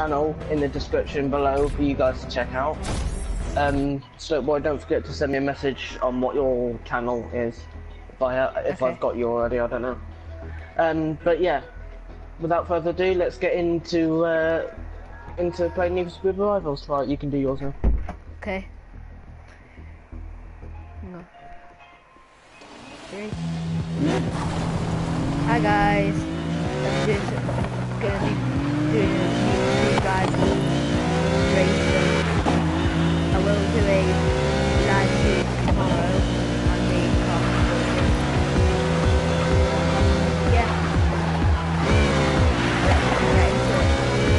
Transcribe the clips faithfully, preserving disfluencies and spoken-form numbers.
channel in the description below for you guys to check out. Um, so boy, don't forget to send me a message on what your channel is. If I if Okay. I've got you already, I don't know. Um, but yeah, without further ado, let's get into uh, into playing Need for Speed Rivals. Right, you can do yours now. Okay. No. Three. Hi guys. I'm just gonna be doing a few guys racing. I will do a live stream tomorrow on the car. Yeah. Let's get into it.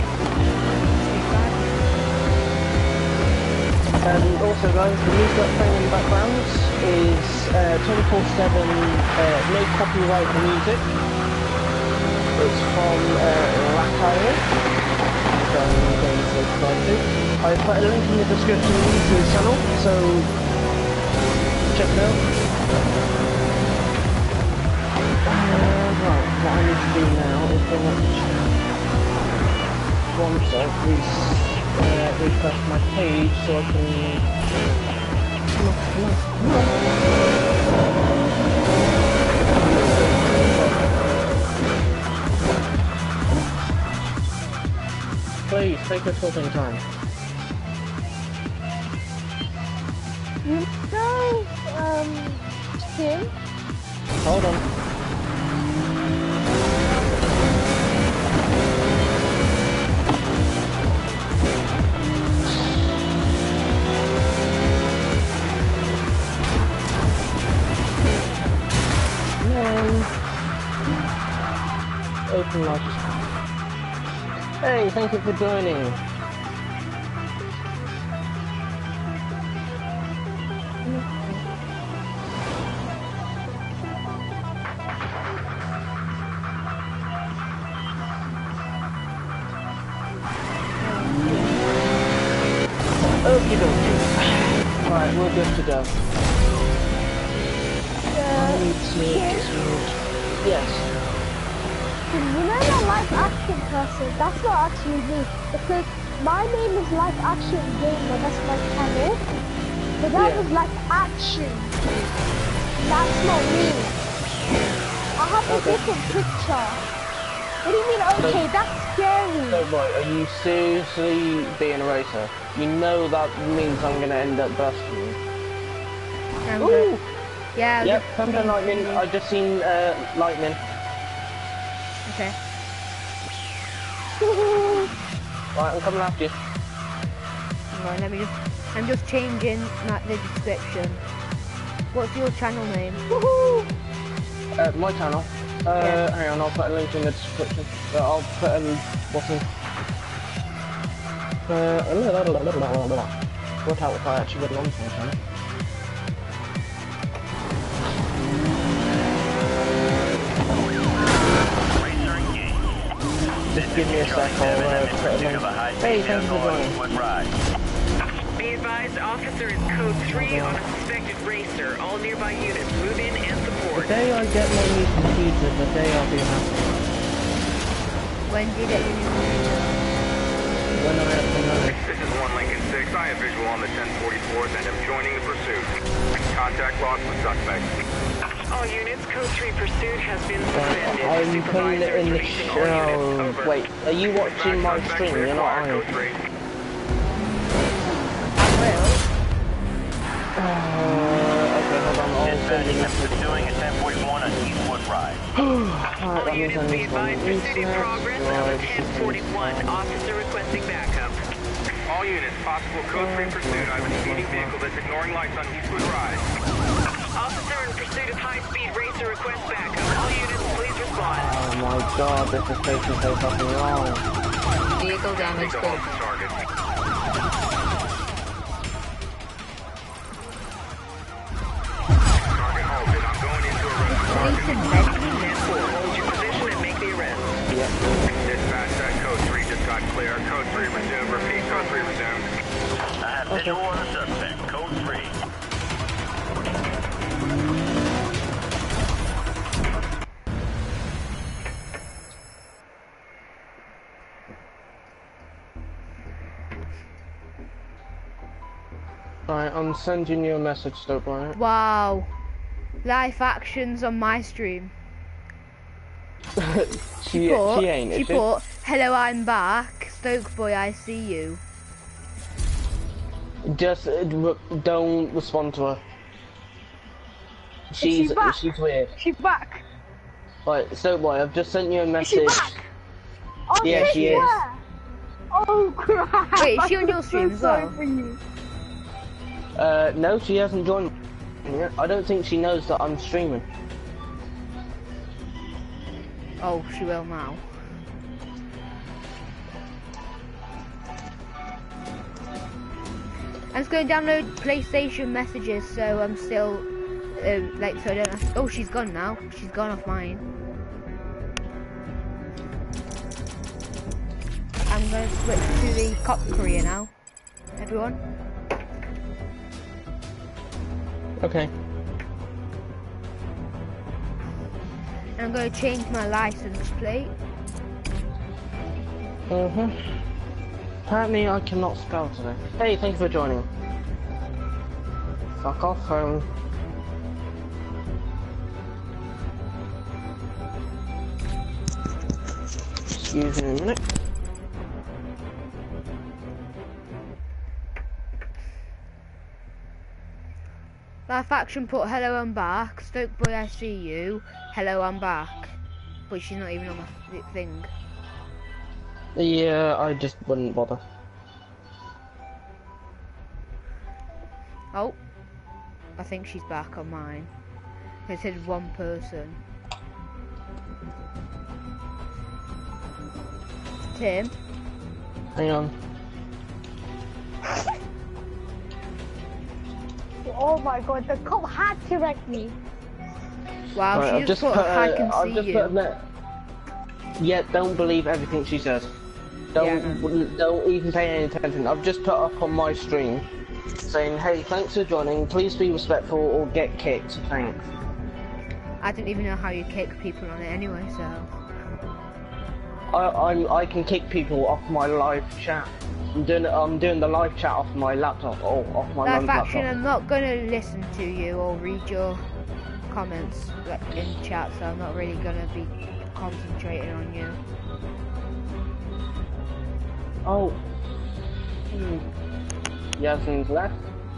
Um, also guys, the music that's playing in the background is twenty-four seven, uh, no copyright music. It's from uh, Lakaya, which I'm going to subscribe to. I put a link in the description to his channel, so check it out. Uh, right, what I need to do now is bring up the chat. One sec, please uh, refresh my page so I can... Come on, come on, come on. Please, take your talking time. You know, um, Tim? Hold on. Open light. Hey, thank you for joining. Okie dokie. Right, we're good to go. Uh, I need to... Yes. You know that live action person, that's not actually me, because my name is Live Action Gamer, that's my channel, but that Yeah. was Live Action, that's not me, I have a Okay. different picture. What do you mean, okay, that's scary. So right, are you seriously being a racer? You know that means I'm gonna end up busting you. I'm Ooh! good. Yeah. Yep, good. thunder and lightning, I just seen uh, lightning. Okay. Right, I'm coming after you. Right, let me just, I'm just changing like, the description. What's your channel name? Woohoo! Uh, my channel. Uh, Yeah. hang on, I'll put a link in the description. Uh, I'll put a bottom. Uh, what out if I actually went on for my channel? Just give me a sec, I'll uh, put a link. Hey, thank you for joining. Be advised, officer is code three on a suspected racer. All nearby units move in and The support. day I get my new computer, the day I'll be happy. When do you get your new computer? When I have to know. This is one Lincoln six. I have visual on the ten forty-fourth and am joining the pursuit. Contact lost with suspect. All units, code three pursuit has been suspended. I'm putting it in the Supervisor is releasing all units. show. Over. Wait, are you watching my Suspect stream? You're not, are you? code three. Well, Uh, okay, hold on, I'll send you a message. Pursuing at ten forty-one on Eastwood Drive. Alright, All that means I units be need to advised, pursuit in progress on the ten forty-one. Right. Officer requesting backup. All units, possible code three pursuit. I have a speeding vehicle that's ignoring lights on Eastwood Drive. Officer in pursuit of high-speed racer request backup. All units, please respond. Oh my god, this is taking so fucking long. Vehicle damage Take the hold the target. Target halted. I'm going into a rest. police and medicine. ten four, hold your position and make the arrest. Yep. Dispatch that code three just got clear. Code three resume. Repeat, code three resume. I have visual on the suspect. Code three. Right, I'm sending you a message, Stoke Bryant. Wow. Live actions on my stream. she, Put, she ain't, she is she? put, hello, I'm back. Stoke boy, I see you. Just uh, re- don't respond to her. She's she back? she's weird. She's back. Right, Stoke Boy, I've just sent you a Is she message. back? Oh, Yeah, shit, she is. yeah. Oh crap! Wait, is she on your I'm stream so as sorry well? for you. Uh, no, she hasn't joined yet. I don't think she knows that I'm streaming. Oh, she will now. I'm just going to download PlayStation messages, so I'm still, um, like, so I don't have to, oh, she's gone now. She's gone off mine. I'm going to switch to the cop career now. Everyone. Okay. And I'm going to change my license plate. Uh-huh. Apparently I cannot spell today. Hey, thank you for joining. Fuck off home. Excuse me a minute. Live action put hello I'm back. Stoke boy I see you. Hello I'm back. But she's not even on my thing. Yeah, I just wouldn't bother. Oh, I think she's back on mine. It said one person. Tim? Hang on. Oh my god, the cop had to wreck me. Wow, Right, she I've just, just put, put, I uh, can I've see just you. put a me- Yeah, don't believe everything she says. Don't Yeah, no. don't even pay any attention. I've just put up on my stream saying, hey, thanks for joining. Please be respectful or get kicked. Thanks. I don't even know how you kick people on it anyway, so. I I'm, I can kick people off my live chat. I'm doing I'm doing the live chat off my laptop or off my Live mum's action, laptop. I'm not gonna listen to you or read your comments like, in chat, so I'm not really gonna be concentrating on you. Oh. Hmm. Yasmin's left.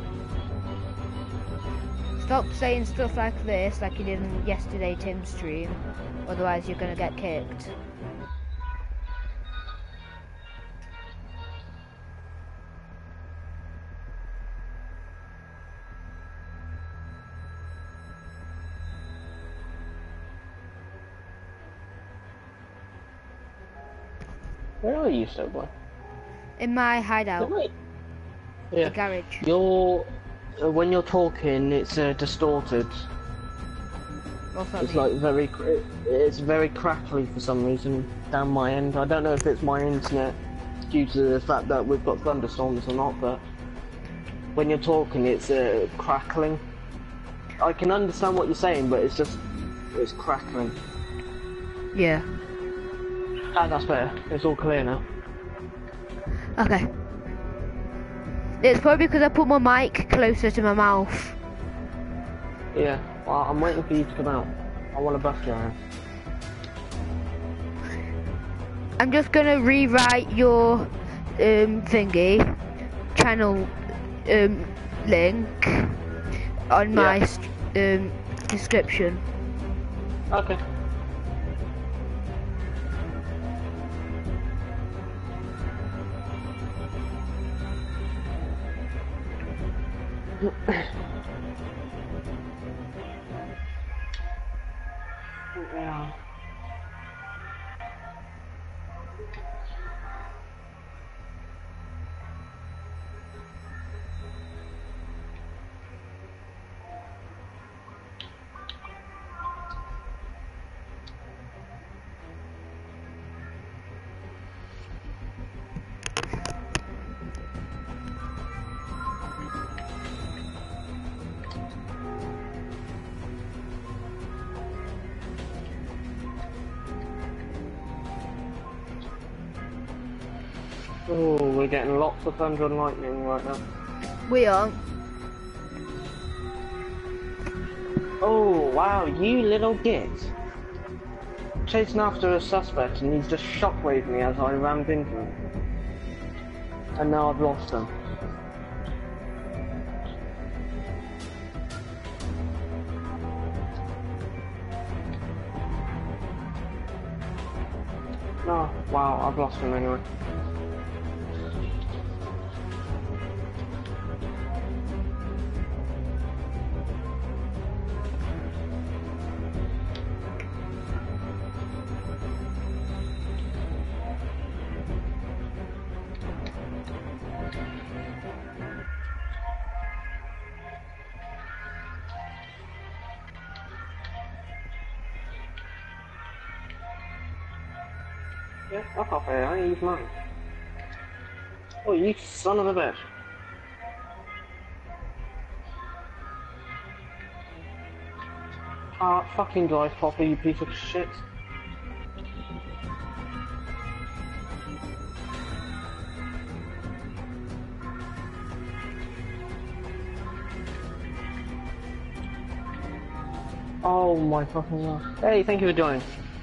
Stop saying stuff like this, like you did in yesterday Tim's stream, otherwise you're gonna get kicked. Where are you, so boy? In my hideout, Yeah. the garage. You're uh, when you're talking, it's uh, distorted. What's that It's mean? like very, cr- it's very crackly for some reason down my end. I don't know if it's my internet due to the fact that we've got thunderstorms or not, but when you're talking, it's uh, crackling. I can understand what you're saying, but it's just, it's crackling. Yeah. Ah, that's better. It's all clear now. Okay. It's probably because I put my mic closer to my mouth. Yeah. Well, I'm waiting for you to come out. I want to bust your ass. I'm just gonna rewrite your um, thingy channel um, link on my Yeah. st- um, description. Okay. Yeah. Oh, we're getting lots of thunder and lightning right now. We aren't. Oh, wow, you little git. Chasing after a suspect and he's just shockwaved me as I rammed into him. And now I've lost him. Oh, wow, I've lost him anyway. Yeah, fuck off here, I use mine. Oh, you son of a bitch. Ah, fucking drive proper, you piece of shit. Oh my fucking god. Hey, thank you for joining.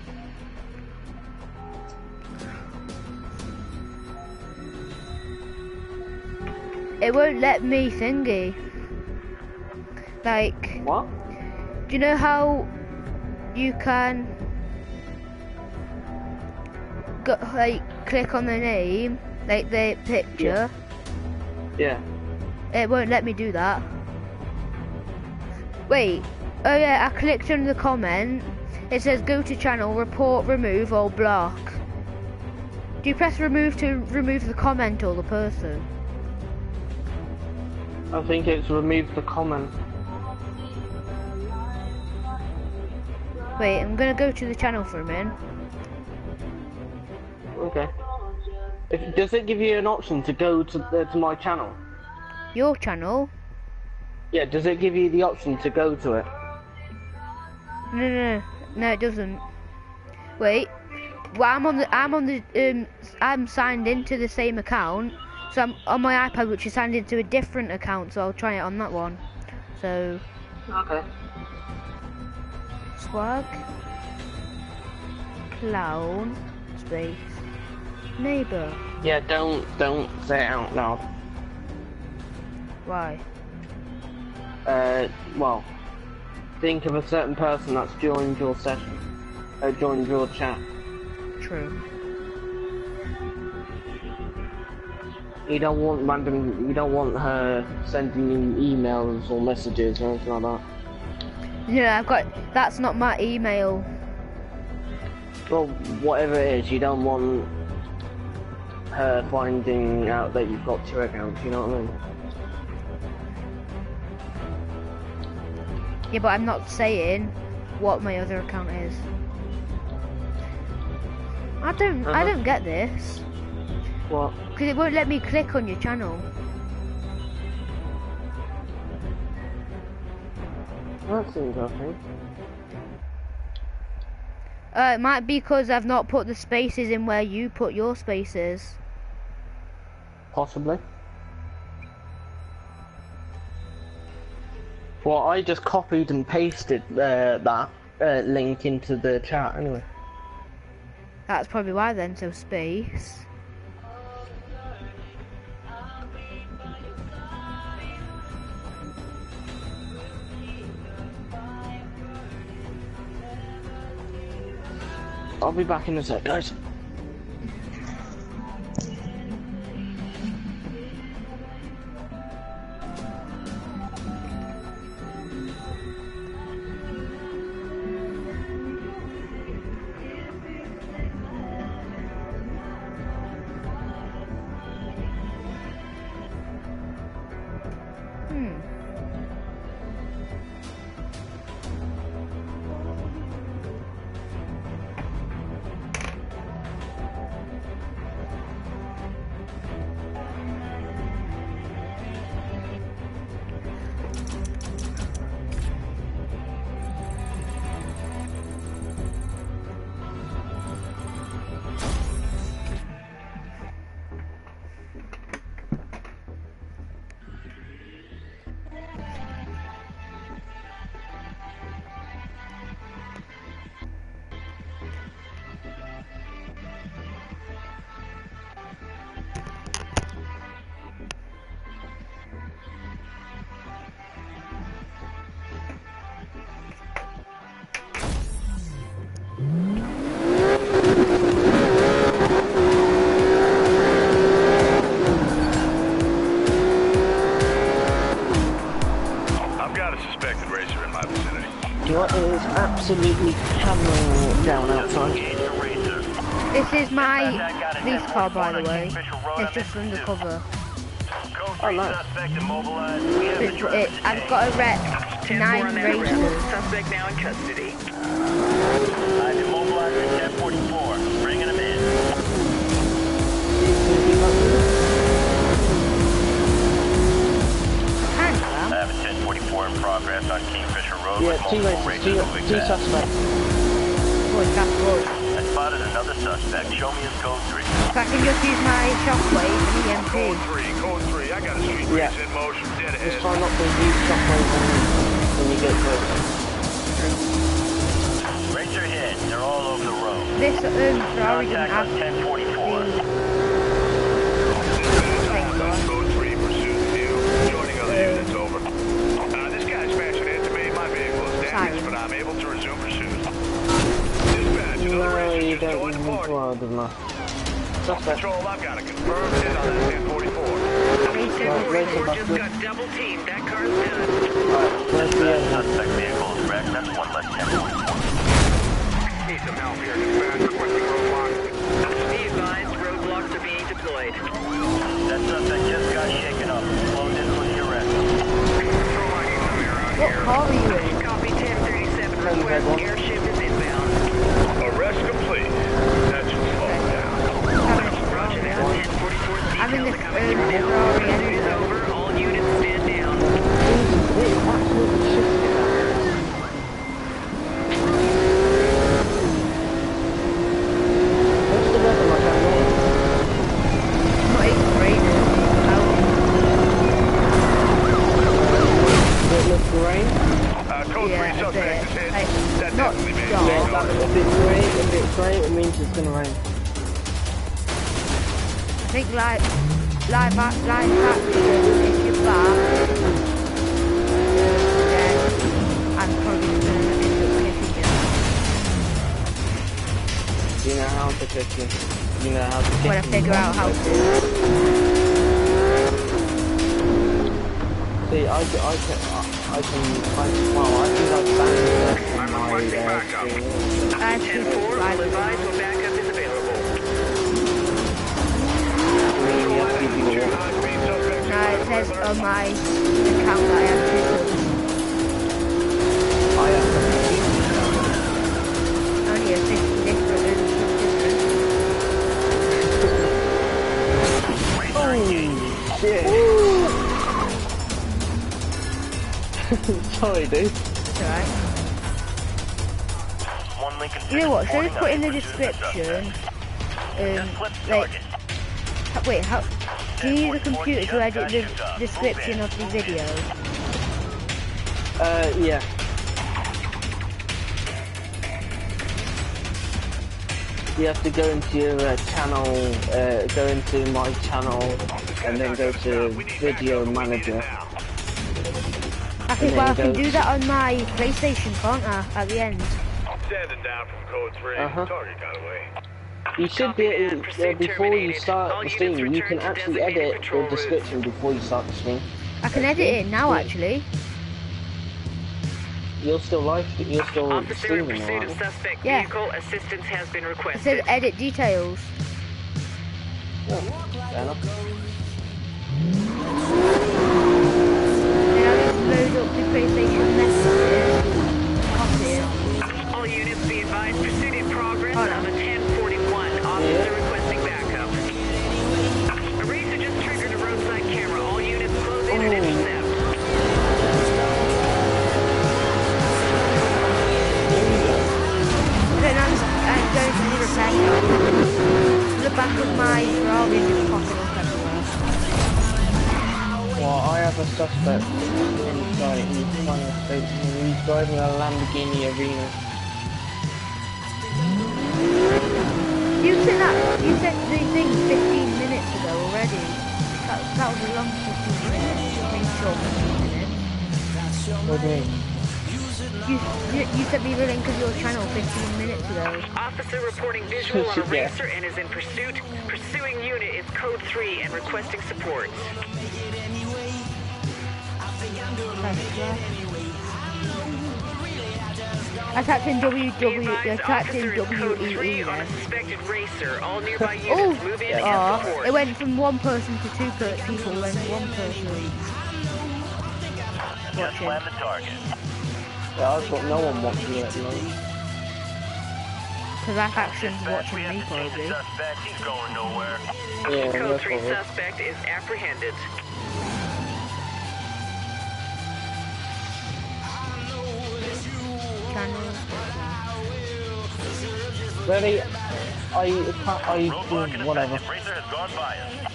It won't let me thingy. Like, What? do you know how you can go, like click on the name, like the picture? Yeah. It won't let me do that. Wait. Oh yeah, I clicked on the comment. It says go to channel, report, remove, or block. Do you press remove to remove the comment or the person? I think it's remove the comment. Wait, I'm gonna go to the channel for a minute. Okay. If, does it give you an option to go to the, to my channel? Your channel? Yeah, does it give you the option to go to it? No, no, no, no, it doesn't. Wait. Well, I'm on the, I'm on the, um, I'm signed into the same account. So I'm on my iPad, which is signed into a different account. So I'll try it on that one. So. Okay. Swag. Clown. Space. Neighbor. Yeah, don't don't say it out loud. Why? Uh, well, think of a certain person that's joined your session, uh, joined your chat. True. You don't want random. You don't want her sending you emails or messages or anything like that. Yeah, I've got. That's not my email. Well, whatever it is, you don't want her finding out that you've got two accounts. You know what I mean? Yeah, but I'm not saying what my other account is. I don't. Uh-huh. I don't get this. What? Because it won't let me click on your channel. That's interesting. Uh, it might be because I've not put the spaces in where you put your spaces. Possibly. Well, I just copied and pasted uh, that uh, link into the chat anyway. That's probably why then, so space. I'll be back in a sec, guys. Hmm. absolutely hammering down outside. Engage the racer. This is my police car, by the way. It's just undercover. Code Oh, three nice. suspect immobilized. We have the It's, driver it, I've got a rep ten four on nine that arrest. racers. Suspect now in custody. I've immobilized at ten forty-four. Bringing him in. Thanks, I man. have a ten forty-four in progress on Kingfisher Road Yeah, with two multiple races, racers two, moving two fast. suspects. Boy, that's good. I spotted another suspect. Show me his code three. So I can just use my shockwave and E M P. three, code three. I got a street Yeah. race in motion. Dead Just ahead. try not to use shockwaves when, when you get close. Racer hit. They're all over the road. This um, Ferrari doesn't Contact have on ten forty-four. Code three, pursuit view. Joining other units, over. Uh, this guy's smashing into me. My vehicle is damaged, but I'm able to resume pursuit. Dispatch, another No, racer you just don't joined the even party. well, doesn't matter. Suspect. Control, I've got a confirmed hit on that ten forty-four. racer. Right, racer Just buster. got double teamed. That car's done. Alright, where's the That other? suspect vehicle is wrecked. That's one less ten forty-four. Need some help here, dispatch. Requesting roadblock. Be advised, roadblocks are being deployed. That suspect just got shaken up. Closed in for the arrest. Control, I need some air out What here. car are you in? Copy ten thirty-seven. Ten, Request one. airship is inbound. Arrest complete. That should slow it down. Roger that. ten forty-four I'm in details this are coming um, in now. Ferrari Pursuit is anyway. over. All units stand down. It is absolutely shifted. What's the weather like out there? Not even raining. Does it look grey? Uh, code Yeah, three a suspect bit. is hit. Like, That not definitely made dark. me Yeah, go. that, if it's grey, if it's grey, it means it's gonna rain. I think like live act, live action, if you're back, then I'm probably gonna end up kicking you. You know how to kick him. You know how to kick When I him. figure out how to. See, I, can- I can, I can, I can, well, I think I've found it on my uh, screen. I have two ten four, all subscribers. advised when backup is available. I mean, you have to give you a walk. High-speed suspect. No, it says on my account that I have two subs. I have to Only a fifty different and Oh, shit. Sorry, dude. it's alright. One Lincoln You know what, so just forty-nine put in the pursuit of description, um, Just flip like, target. h- wait, how, do you use a computer to edit the description of the video? Uh, yeah. You have to go into your uh, channel, uh, go into my channel, and then go to video manager. I think, then well, I go- can do that on my PlayStation, can't I, at the end? Standing down from code three. Uh-huh. Target got away. You should be able, uh, before you start the stream, you can actually edit the description before you start the stream. I can edit it now, actually. You're still live, you're still Officer in streaming, pursuit right? of suspect Yeah. vehicle. Assistance has been It requested. says edit details. Yeah, fair enough. Then I'll just load up the PlayStation messages, copy it. All units be advised. Pursuit in progress Hold on on. the ten forty-one. Officer Yeah. requesting backup. A racer just triggered a roadside camera. All units close in and Oh. intercept. Then I'm, I'm going to the repair shop. The back of my Ferrari is just popping up everywhere. Well, I have a suspect inside, he's trying to escape me. He's driving a Lamborghini Arena. You sent that, you sent the thing fifteen minutes ago already. That, that was a long fifteen minutes. I mean, short fifteen minutes. What do you mean? You, you, you sent me the link of your channel fifteen minutes ago. Officer reporting visual on a Yeah. racer and is in pursuit. Pursuing unit is code three and requesting support. That's right. I typed in W Be W. I advised, typed officer in is code W E three E on a then. suspected racer. All nearby Oh, units move in and oh, support. it went from one person to two per people when one person Just watching. slam the target. Yeah, I've got no one watching it at the moment. Because that action's Dispatch, we watching me have to take the probably. suspect. He's going nowhere. Yeah, Code that's three all right. suspect is apprehended. Channel. Really? I can't, I, Roadblock in whatever. effect. Racer has gone by us.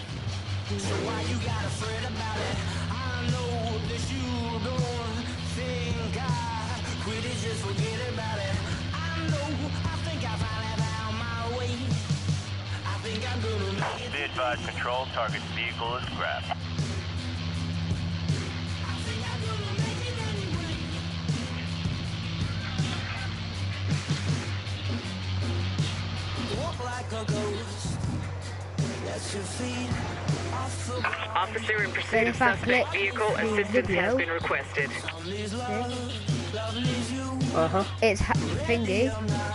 Be advised, control target vehicle is scrapped. Officer in pursuit Then of if I suspect click vehicle, the assistance video- has been requested. Uh-huh. It's ha thingy.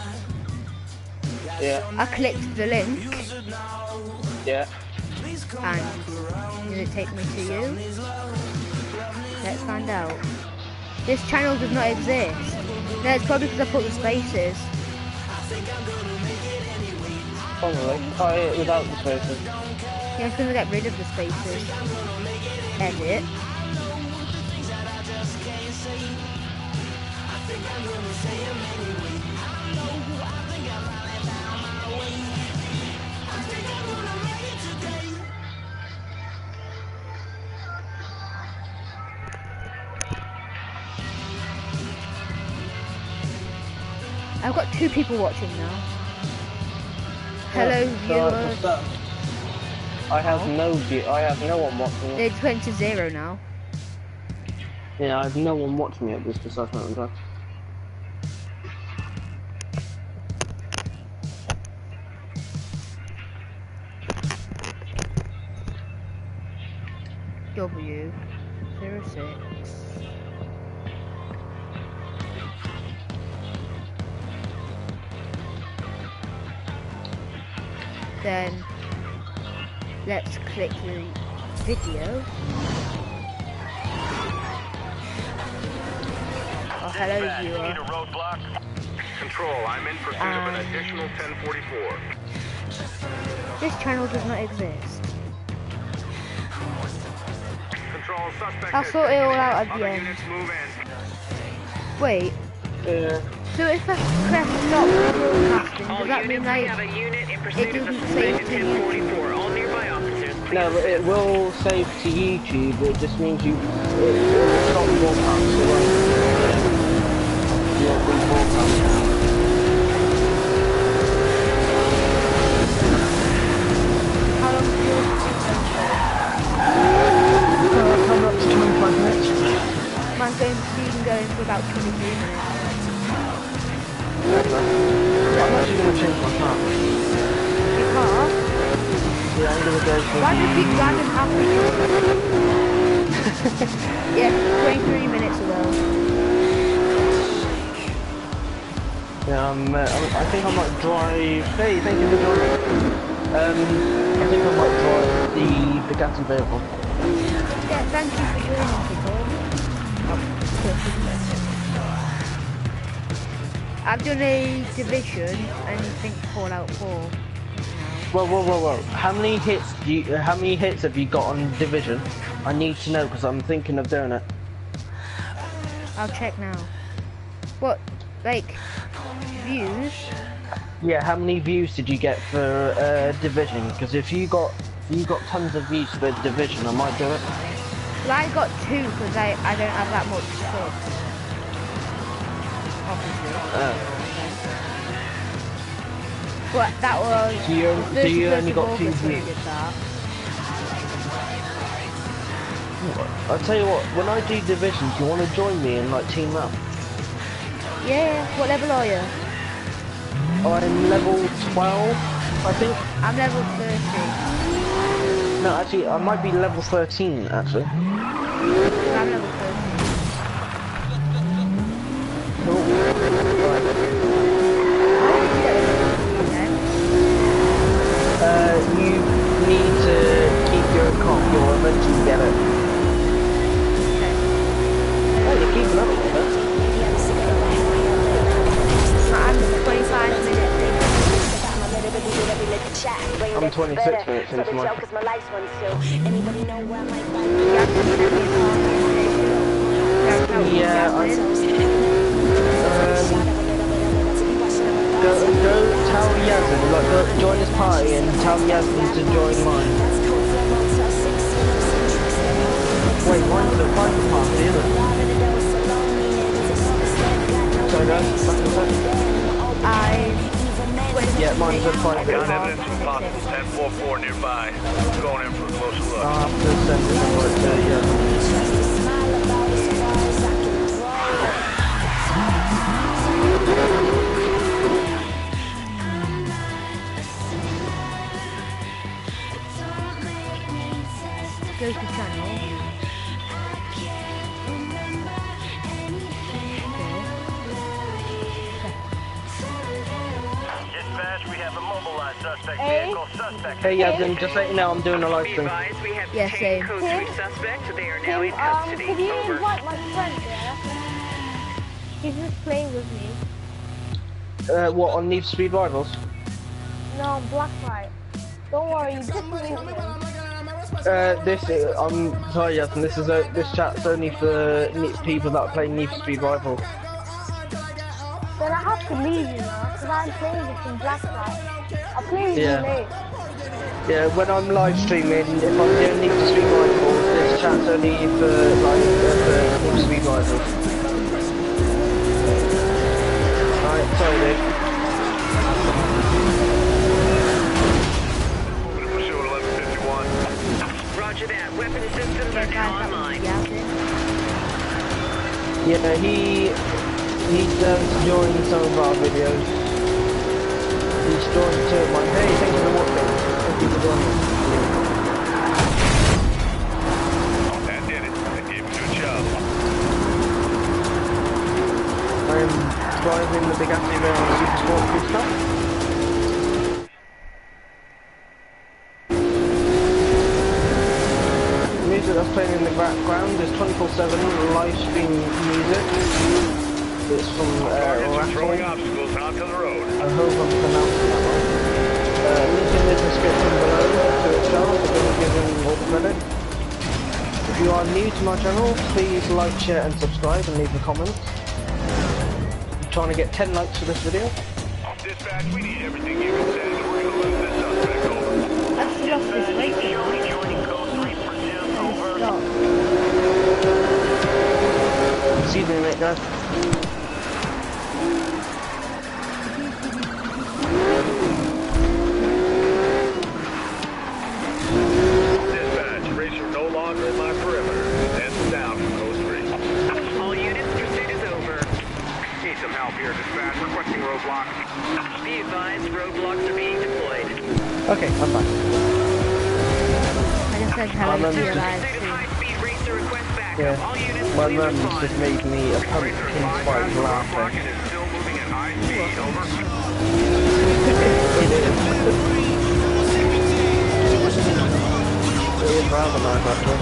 Yeah. I clicked the link Yeah. and did it take me to you? Let's find out. This channel does not exist. No, it's probably because I put the spaces. Probably. Try it without the spaces. Yeah, it's gonna get rid of the spaces. Edit. I've got two people watching now. Hello, Yeah, so viewers. what's that? I have no view. I have no one watching it. It's went to zero now. Yeah, I have no one watching me at this precise moment in time. W zero six. Then let's click the video. Oh, hello, Dispatch, viewer. need a roadblock. Control, I'm in pursuit of an Um, additional ten forty-four. This channel does not exist. Control, suspect I'll has sort it all taken out at the Other end. units move in. Wait, Yeah. so if I press stop broadcasting, All does that mean units, we like have a unit in pursuit of a doesn't save suspected to ten forty-four. All nearby officers, please No, but it will save to YouTube. It just means you. It will stop broadcast. It won't. You won't rebroadcast. how long do you Uh, coming up to twenty-five minutes. Mine's going to be going for about twenty-three minutes. I'm actually going to change my car. Your car? Yeah, I'm going to go for Why do you the... pick random African? Yeah, twenty-three minutes ago. Yeah, um, uh, I I think I might drive... Hey, thank you for joining. Um, I think I might drive the Bugatti vehicle. Yeah, thank you for joining, people. I've done a division and think Fallout four. Whoa, whoa, whoa, whoa. How many hits do you, uh, how many hits have you got on Division? I need to know because I'm thinking of doing it. I'll check now. What, like, views? Yeah, how many views did you get for uh, Division? Because if you got if you got tons of views for Division, I might do it. Well, I got two because I, I don't have that much subs. Obviously. Uh, But that was So you- the so you thirty-first only of got two August when I views? did that. I'll tell you what. When I do Division, do you want to join me and like team up? Yeah, what level are you? I'm level twelve, I think. I'm level thirty. No, actually, I might be level thirteen. Actually. I'm level thirty. Cool. twenty-six minutes into my... Yeah, I... Um, go, go tell Yazin, like, go join his party and tell Yazin to join mine. Wait, mine's a private party, isn't it? Sorry guys, back in a second. I... Yeah, mine's a private Got party. evidence of possible ten four four nearby. Going in for a closer look. I'll have to send it over to Yazin. Go to channel. Dispatch, we have a mobilized suspect Hey. vehicle. Suspect. Hey Yazin, just let you know I'm doing a live Be stream. advised, we have Yeah, detained same. code three suspects. They are now Tim, in um, custody. could you Over. invite my friend there? He's just playing with me. Uh, what, on Need for Speed Rivals? No, I'm Blacklight. Don't worry, you just leave him. Uh, this, uh, I'm sorry Yazin, this is, uh, this chat's only for ne- people that play Need for Speed Rivals. Then I have to leave you now, because I'm playing with some Blacklight. I'll play with Yeah. you later. Yeah, when I'm live streaming, if I'm doing Need for Speed Rivals, this chat's only for, like, uh, for Need for Speed Rivals. Alright, sorry dude. Moving to pursuit eleven fifty-one. Roger that. Weapon systems are now online. Yeah, he he does join some of our videos. He's joined two of mine. Hey, thank you for watching. Thank you for joining. That did it. That gave him a good job. I'm driving the Bugatti Veyron Super Sport Coupe. The music that's playing in the background is twenty-four seven live stream music. It's from uh, Targets are throwing Raffle. obstacles onto the road. I hope I'm pronouncing that right. Uh, link in the description below to his channel, so don't give him all the credit. If you are new to my channel, please like, share and subscribe and leave a comment. I'm trying to get ten likes for this video. Dispatch, we need everything you can send. We're gonna lose this suspect. Over. I've lost this weight. Joining code three pursuit. Over. Stop. Excuse me mate guys. Dispatch, racer no longer in my perimeter. Heads down from code three. All units, pursuit is over. Need some help here, dispatch. Requesting roadblock. Be advised, roadblocks are being deployed. Okay, I'm back. I just said hello I'm to just- your live Pursuit of stream. high-speed racer request backup. Yeah. All units, My please mum's respond. just made me a pumpkin spice latte. is still moving at high speed. Over. It is. It is rather nice actually.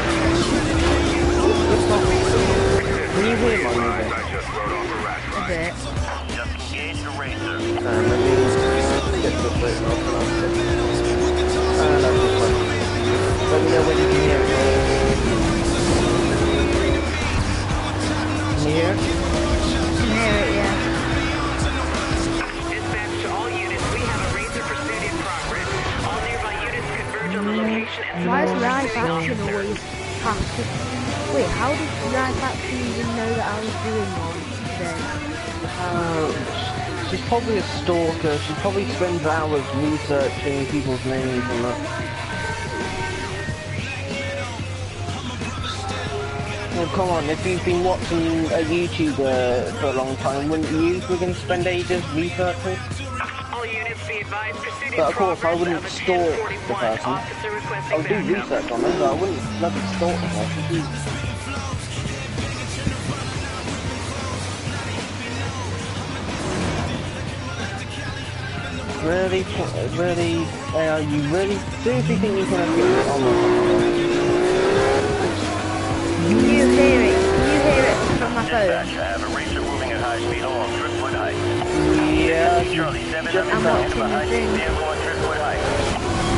Can you hear my music? I just rode off a rat A ride. bit. Just engage the racer. Uh, let me get this bit off and I'll sit. Uh, that's just fine. Let me know when you can hear it. Can you hear it? You can hear it, yeah. Dispatch to all units. We have a racer pursuit in progress. All nearby units converge on the location and Why is support live pursuing action officer. always have to... Wait, how did live action even know that I was doing one today? Uh, she's probably a stalker. She probably spends hours researching people's names and that. Well, come on, if you've been watching a YouTuber for a long time, wouldn't you begin to spend ages researching? All units be advised, pursuit in But of course, I progress wouldn't of a stalk ten the forty-one. person. Officer I requesting would do backup. research on them, but I wouldn't bloody stalk the person. Jesus. Really, really, uh, you really seriously think you can have it on Can you hear it? Can you hear it from my Dispatch, phone? I have a racer moving at high speed along Driftwood Heights. Yeah, Charlie seven just hundred about. seven, a high speed vehicle on Driftwood Heights.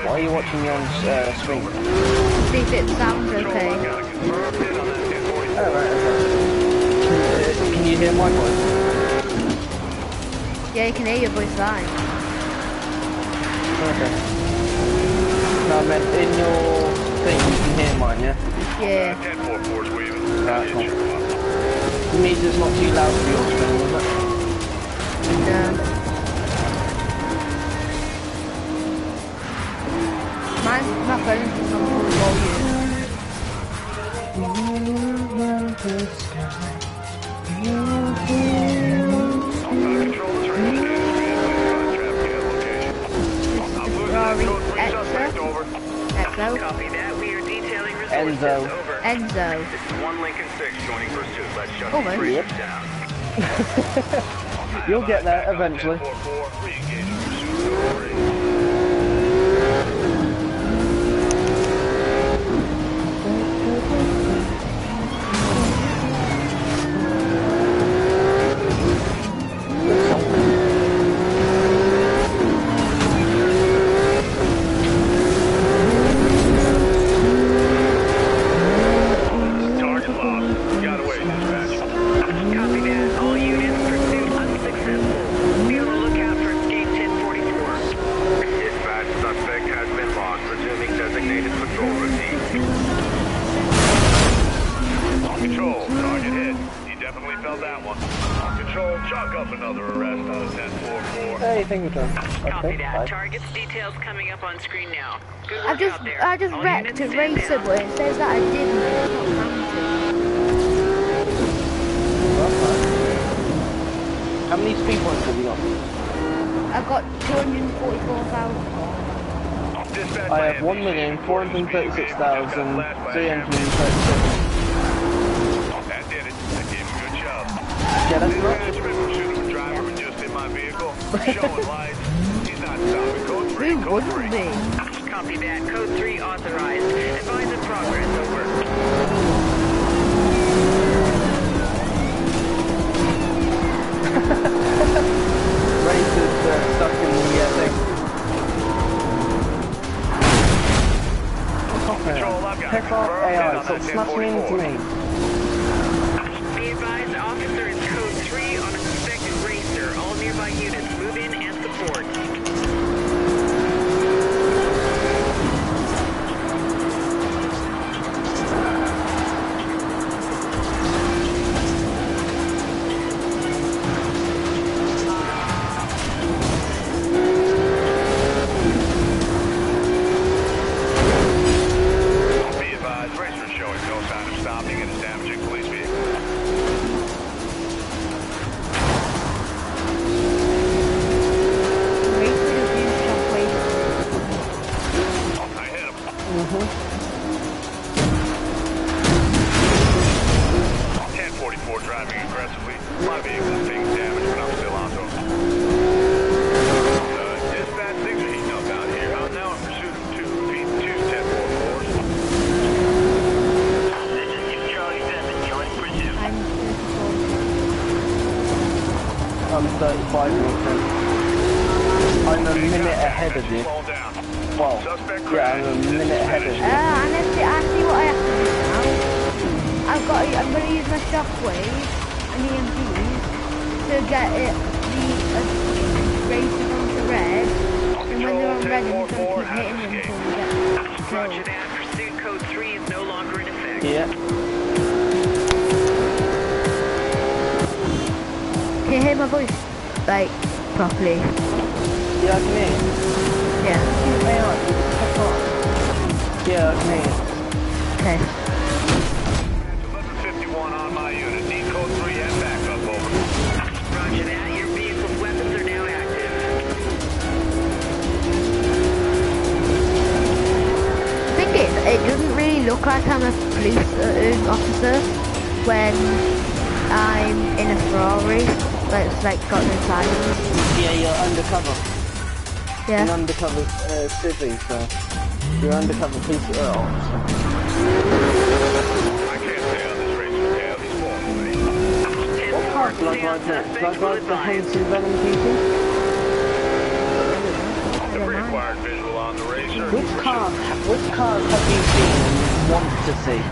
Why are you watching me on uh, screen? See if it sounds okay. I got a confirmed hit on that ten forty-four. Oh, right, okay. Can, uh, can you hear my voice? Yeah, you can hear your voice fine. Okay. No, I meant in your thing you can hear mine, yeah? Yeah. ten forty-four is waving. Right, Hit cool. your mark. It means it's not too loud for your screen, is it? No. Mine's my phone's just on full volume. Uh, control is ready to scan traffic at location. I'm losing that Ferrari code three suspect, Extra. over. Exo. Copy that. We are detailing resources. Enzo. Over. Enzo. This is one Lincoln six joining pursuit. Let's shut Almost. these Yep. racers down. You'll get there eventually. ten forty-four, re-engaging pursuit code three. Target lost. Got away, dispatch. Copy that. All units, pursuit unsuccessful. Be on the lookout for escape ten forty-four. Dispatch, suspect has been lost. Resuming designated patrol routine. Control, target hit. He definitely felt that one. Control, chalk up another arrest on a ten forty-four. Hey, thank you, John. Copy Okay, that. bye. Target's details coming up on screen now. Good I work just out there. I just All wrecked units a stand racer, down. but it says that I didn't. It's not counting. How many speed points have you got? I got two hundred forty-four thousand. Dispatch, I have Miami, one million four hundred thirty-six thousand three hundred That thirty-six. did it. That gave him a good job. Yeah, that's Dispatch, not. been pursuing a driver who just hit my vehicle. Showing lights. He's not stopping. Code three, Who code wouldn't three. be? Copy that. Code three authorized. Advise in progress. Over. Racers uh, stuck in the uh, thing. Control, I've got a Pick off confirmed A hit I, on stop that ten smashing into forty-four. me. Be advised, officer is code three on a suspected racer. All nearby units move in and support. Be advised, racer is showing no sign of stopping and is damaging police vehicle. Racer is used shockwave. I hit him. ten forty-four driving aggressively. My vehicle is taking damage, but I'm still onto him. Uh, dispatch, things are heating up out here. I'm now in pursuit of two P two ten forty-fours. This is two Charlie seven joining pursuit. I'm beautiful. I'm thirty-five minutes. I'm a minute ahead of you. Fall down. Well, Suspect yeah, I'm a crashed. minute ahead of Uh, you. and I see, I see what I have to do now. I've got, I'm going to use my shockwave and E M Ps to get it, the uh, racer onto red. And when they're on red, I'm going to keep hitting them until we get Roger killed. that. Pursuit code three is no longer in effect. Yeah. Can you hear my voice, like, properly? Yeah, I can hear you. Yeah. A I, pick off. Yeah, I can hear you. Okay. eleven fifty-one on my unit. Need code three and backup, over. Roger that. Your vehicle's weapons are now active. The thing is, it doesn't really look like I'm a police uh, officer when I'm in a Ferrari, but it's like got no sirens. Yeah, you're undercover. You're Yeah. undercover uh, civvy, so you're undercover police uh, officer. I can't stay on this race with Cal. He's falling away. ten What car four, do I stay on drive next? Do I suspect, will drive the advise. Hanson Venom people? Debris acquired visual on the racer. Which car, which cars have you seen and want to see?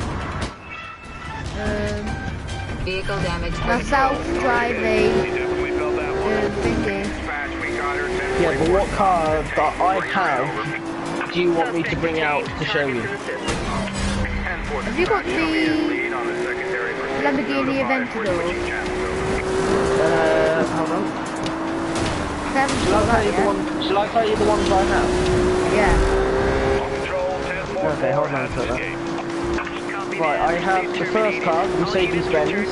Um, Vehicle damage. myself driving We definitely felt that one. the thingy. Dispatch, we got her. Yeah, but what car that I have do you want me to bring out to show you? Have you got the Lamborghini Aventador? Uh, hold on. Seven Shall I got tell that you the yet? one? Shall I tell you the ones I have? Yeah. Okay, hold on a second. Right, I have the first car, Mercedes-Benz.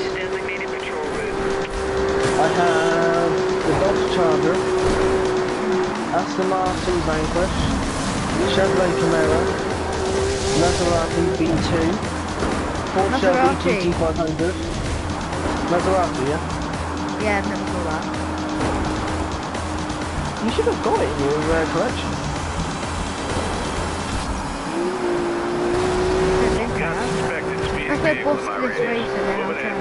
I have the Dodge Charger, Aston Martin Vanquish, Chevrolet Camaro, Maserati B two, Ford Chevy Maserati. G T five hundred. Maserati, yeah? Yeah, I've never saw that. You should have got it in your uh, collection. If I bust this racer, then I'll try.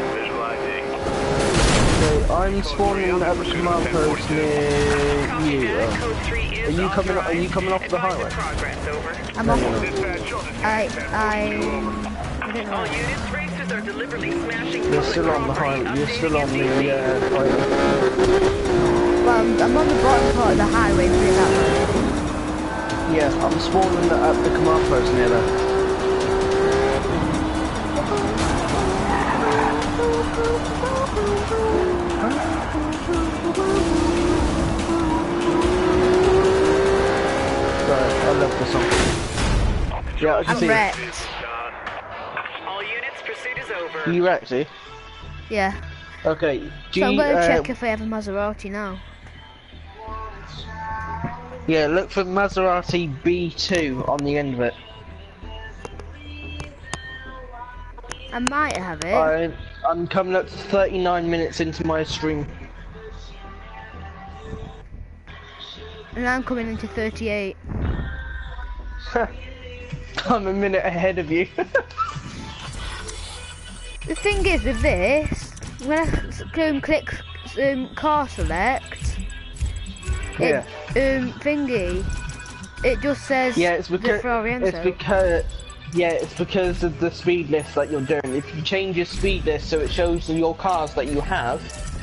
So I'm spawning at the command post near you. Uh, are you coming? Are you coming off the highway? I'm off. I, I, I don't All know. units, racers are deliberately smashing You're still on the highway. You're still on the uh, highway. Well, I'm, I'm on the bottom part of the highway, put it that way. Yeah, I'm spawning at the command post near there. Right, I love this song. Yeah, I can I'm see wrecked. All units, pursuit is over. it. You actually? Yeah. Okay. Do So I'm you, gonna uh, check if I have a Maserati now. Yeah, look for Maserati B two on the end of it. I might have it. I, I'm coming up to thirty-nine minutes into my stream. And I'm coming into thirty-eight. I'm a minute ahead of you. The thing is with this, when I s- go and click um, car select, Yeah. it, um, thingy, it just says Yeah, it's the because Ferrari it's Enzo. because yeah, it's because of the speed list that you're doing. If you change your speed list so it shows your cars that you have,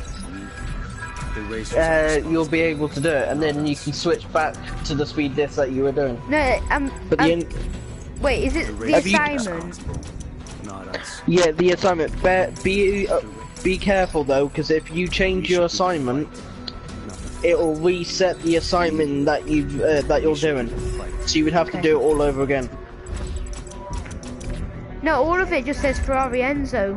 uh, you'll be able to do it, and then you can switch back to the speed list that you were doing. No, I'm. But the I'm in wait, is it the Have you- assignment? yeah, the assignment. Be be, uh, be careful though, because if you change your assignment, it will reset the assignment that you uh, that you're doing. So you would have Okay. to do it all over again. No, all of it just says Ferrari Enzo.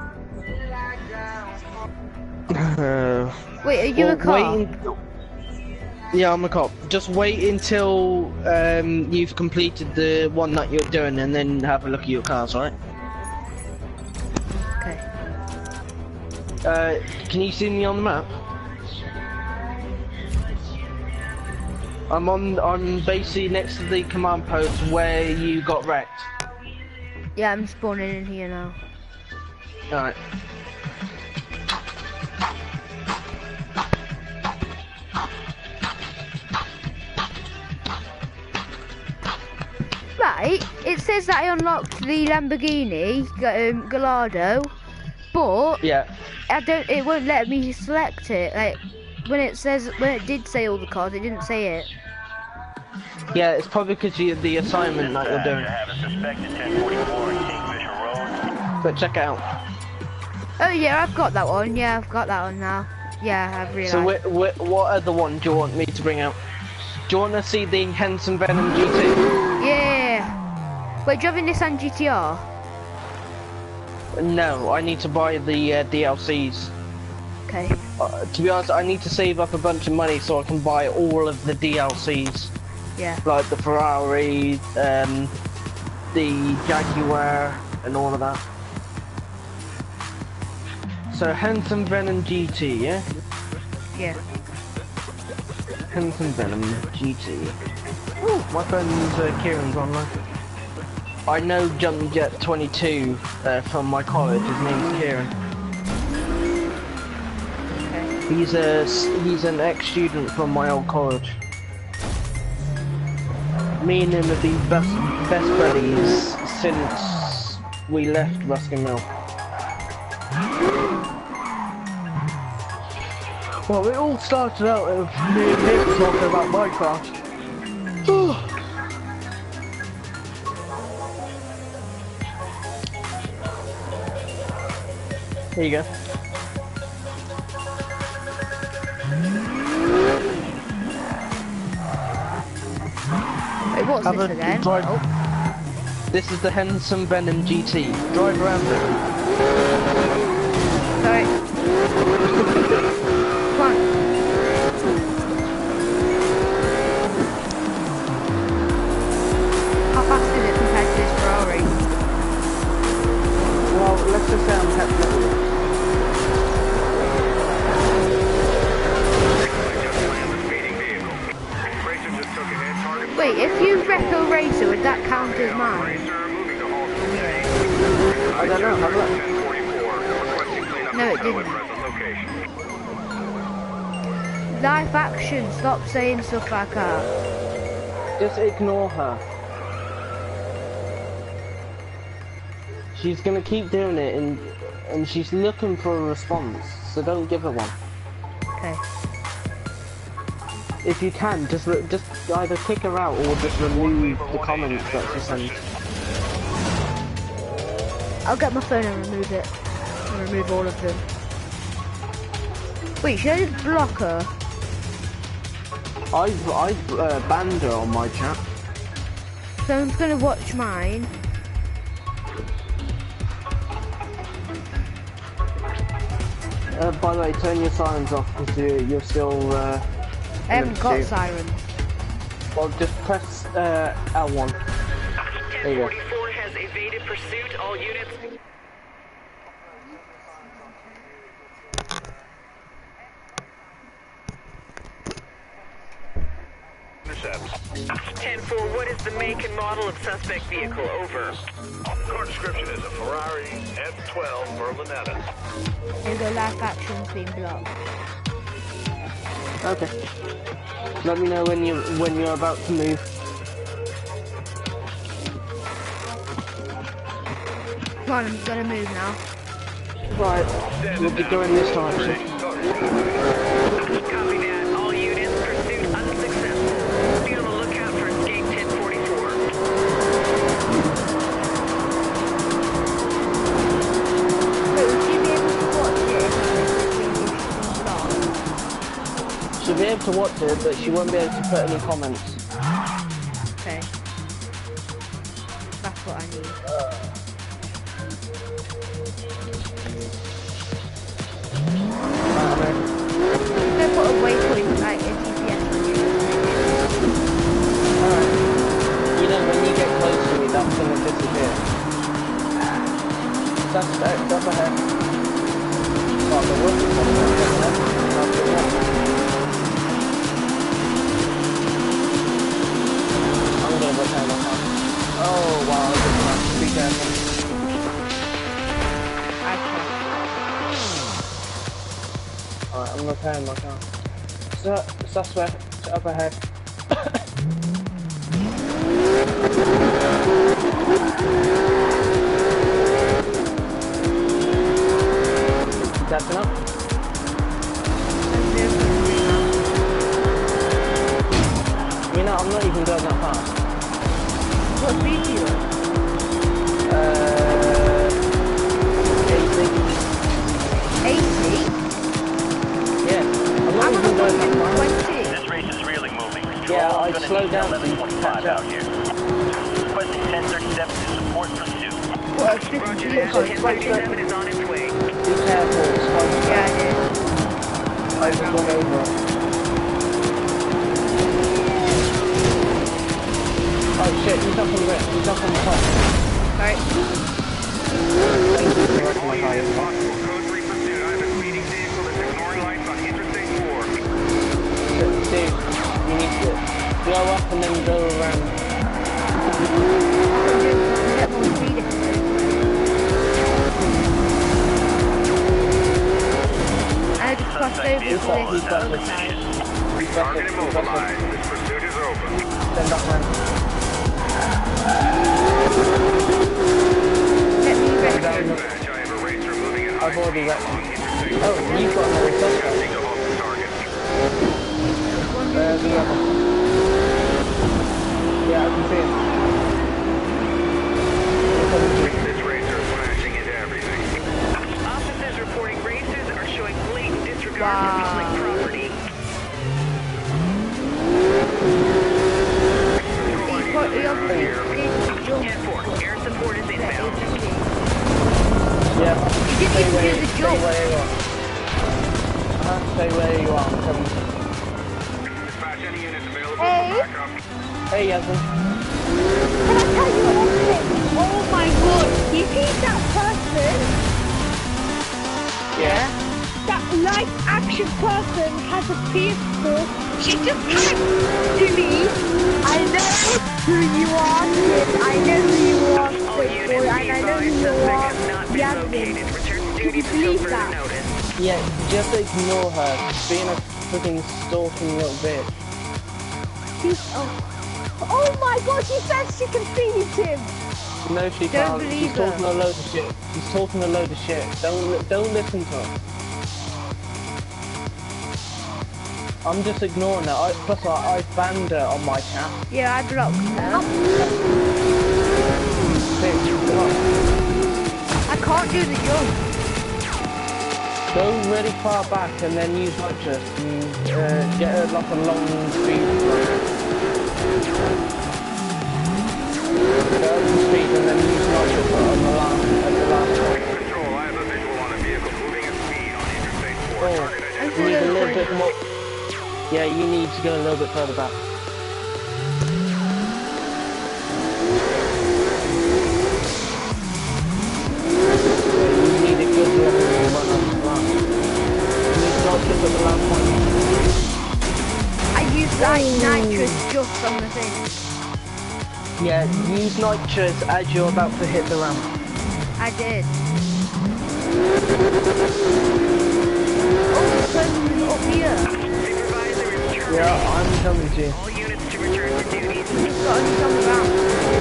Uh, Wait, are you well, a car? wait un- Yeah, I'm a cop. Just wait until um, you've completed the one that you're doing, and then have a look at your cars, alright? Okay. Uh, can you see me on the map? I'm on. I'm basically next to the command post where you got wrecked. Yeah, I'm spawning in here now. Alright. Right, it says that I unlocked the Lamborghini um, Gallardo, but Yeah. I don't. It won't let me select it. Like when it says when it did say all the cars, it didn't say it. Yeah, it's probably because you the assignment that you're doing. Have a suspected ten forty-four in Kingfisher Road. But check it out. Oh yeah, I've got that one. Yeah, I've got that one now. Yeah, I've realised. So wh wh what other one do you want me to bring out? Do you want to see the Henson Venom G T? Yeah. Wait, do you have a Nissan G T R? No, I need to buy the uh, D L Cs. Okay. Uh, to be honest, I need to save up a bunch of money so I can buy all of the D L Cs. Yeah. Like the Ferrari, um, the Jaguar, and all of that. So Henson Venom G T, yeah? Yeah. Henson Venom G T. Ooh, my friend uh, Kieran's online. I know Jumpjet twenty-two uh, from my college. His name's Kieran. Okay. He's a he's an ex-student from my old college. Me and him have been best, best buddies since we left Ruskin Mill. Well, it all started out of me and him talking about Minecraft. Here you go. Wait, what's Have this a again? drive- Oh, This is the Henson Venom G T. Drive around it. sorry. Come on. How fast is it compared to this Ferrari? Well, let's just say I'm petrol. Wait, if you wreck a racer, would that count as mine? I don't know, have a look. No, it didn't. Live action, stop saying stuff like that. Just ignore her. She's gonna keep doing it and and she's looking for a response, so don't give her one. Okay. If you can, just re just either kick her out or just remove the comments that she sends. I'll get my phone and remove it. And remove all of them. Wait, should I just block her? I've I've uh, banned her on my chat. So I'm gonna watch mine. Uh, by the way, turn your sirens off because you, you're still. Uh, I haven't got shoot. sirens. Well, just press uh, L one. There you go. ten forty-four has evaded pursuit. All units. ten four, what is the make and model of suspect vehicle? Over. Car description is a Ferrari F twelve Berlinetta. There you go, live action's been blocked. Okay. Let me know when you when you're about to move. Come on, I'm gonna move now. Right, we'll be going this direction. Copy that. All units, pursuit unsuccessful. Be on the lookout for escape ten forty-four. Wait, would you be able to watch it if it's She'll be able to watch it, but she won't be able to put any comments. Okay. That's what I need. Alright, I'm gonna put a waypoint like a G P S on you. alright. You know, when you get close to me, that's gonna disappear. Suspect up ahead. Oh, the work is up ahead. That's the one. I'm gonna go down my car. Oh wow, this one. Be careful. Alright, I'm repairing my car. Su suspect up ahead. Catching up? You know, I'm not even going that fast. What speed do you want? Uh, eighty. eighty? Yeah, I'm not I'm even going that fast. twenty. This race is really moving. Yeah, Control I is gonna slowed need down eleven to twenty-five catch out up. here. Requesting ten thirty-seven to support pursuit. What, fifty Roger that. vehicles? ten thirty-seven is on its way. Be careful, it's fine. Yeah, I did. I just went over. Oh shit, he's up on the rip, he's up on the top. Right. Thank you for wrecking my car, isn't it? Code three pursuit. I have a speeding vehicle that's ignoring lights on Interstate four. Dude, you need to go up and then go around. Get more speed if it is. I just crossed over to He's got, he's this got other this. side. He's got Target this, he's got immobilized. this. This pursuit is over. Send up man. already wrecked him. Oh, you've got another suspect. Take a hold of the target. Uh, the other. Yeah, I can see him. This racer is smashing into everything. Officers reporting racers are showing blatant disregard Wow. for public property. He's got the obviously did jump. ten four, air support is inbound. Yeah. He didn't Stay even where, do the stay jump. where you are. Uh, stay where you are, I'm coming. Dispatch any units available Hey. for backup. Hey, Yasmin. Can I tell you one thing? Oh my god. You see that person? Yeah. That live action person has a pistol. She just came to me. I know who you are, kid. I know who you are, All Quick units Boy, be and I know advised, who you suspect are, has not been Yasmin. located. Return to Can duty you until believe further that? notice. Yeah, just ignore her. She's being a freaking stalking little bitch. She's, oh. oh my god, she says she can beat him. No, she Don't can't. believe She's talking her. a load of shit. She's talking a load of shit. Don't li- don't listen to her. I'm just ignoring her. I, plus, I, I banned her on my chat. Yeah, I blocked her. Bitch, come on. I can't do the jump. Go really far back and then use nitrous and uh, get her like a long speed. Go at speed and then use nitrous on the last, at the last point. Control, I have a visual on a vehicle moving at speed on Interstate four. Oh, Target you identified. need a little bit more. Yeah, you need to go a little bit further back. You need a good level run on the last. You need nitrous at the last point. I used like nitrous just on the thing. Yeah, use nitrous as you're about to hit the ramp. I did. Oh, the person's up here. Supervisor is terminated. Yeah, I'm coming to you. All units to return to duty. He's got he's on the ground.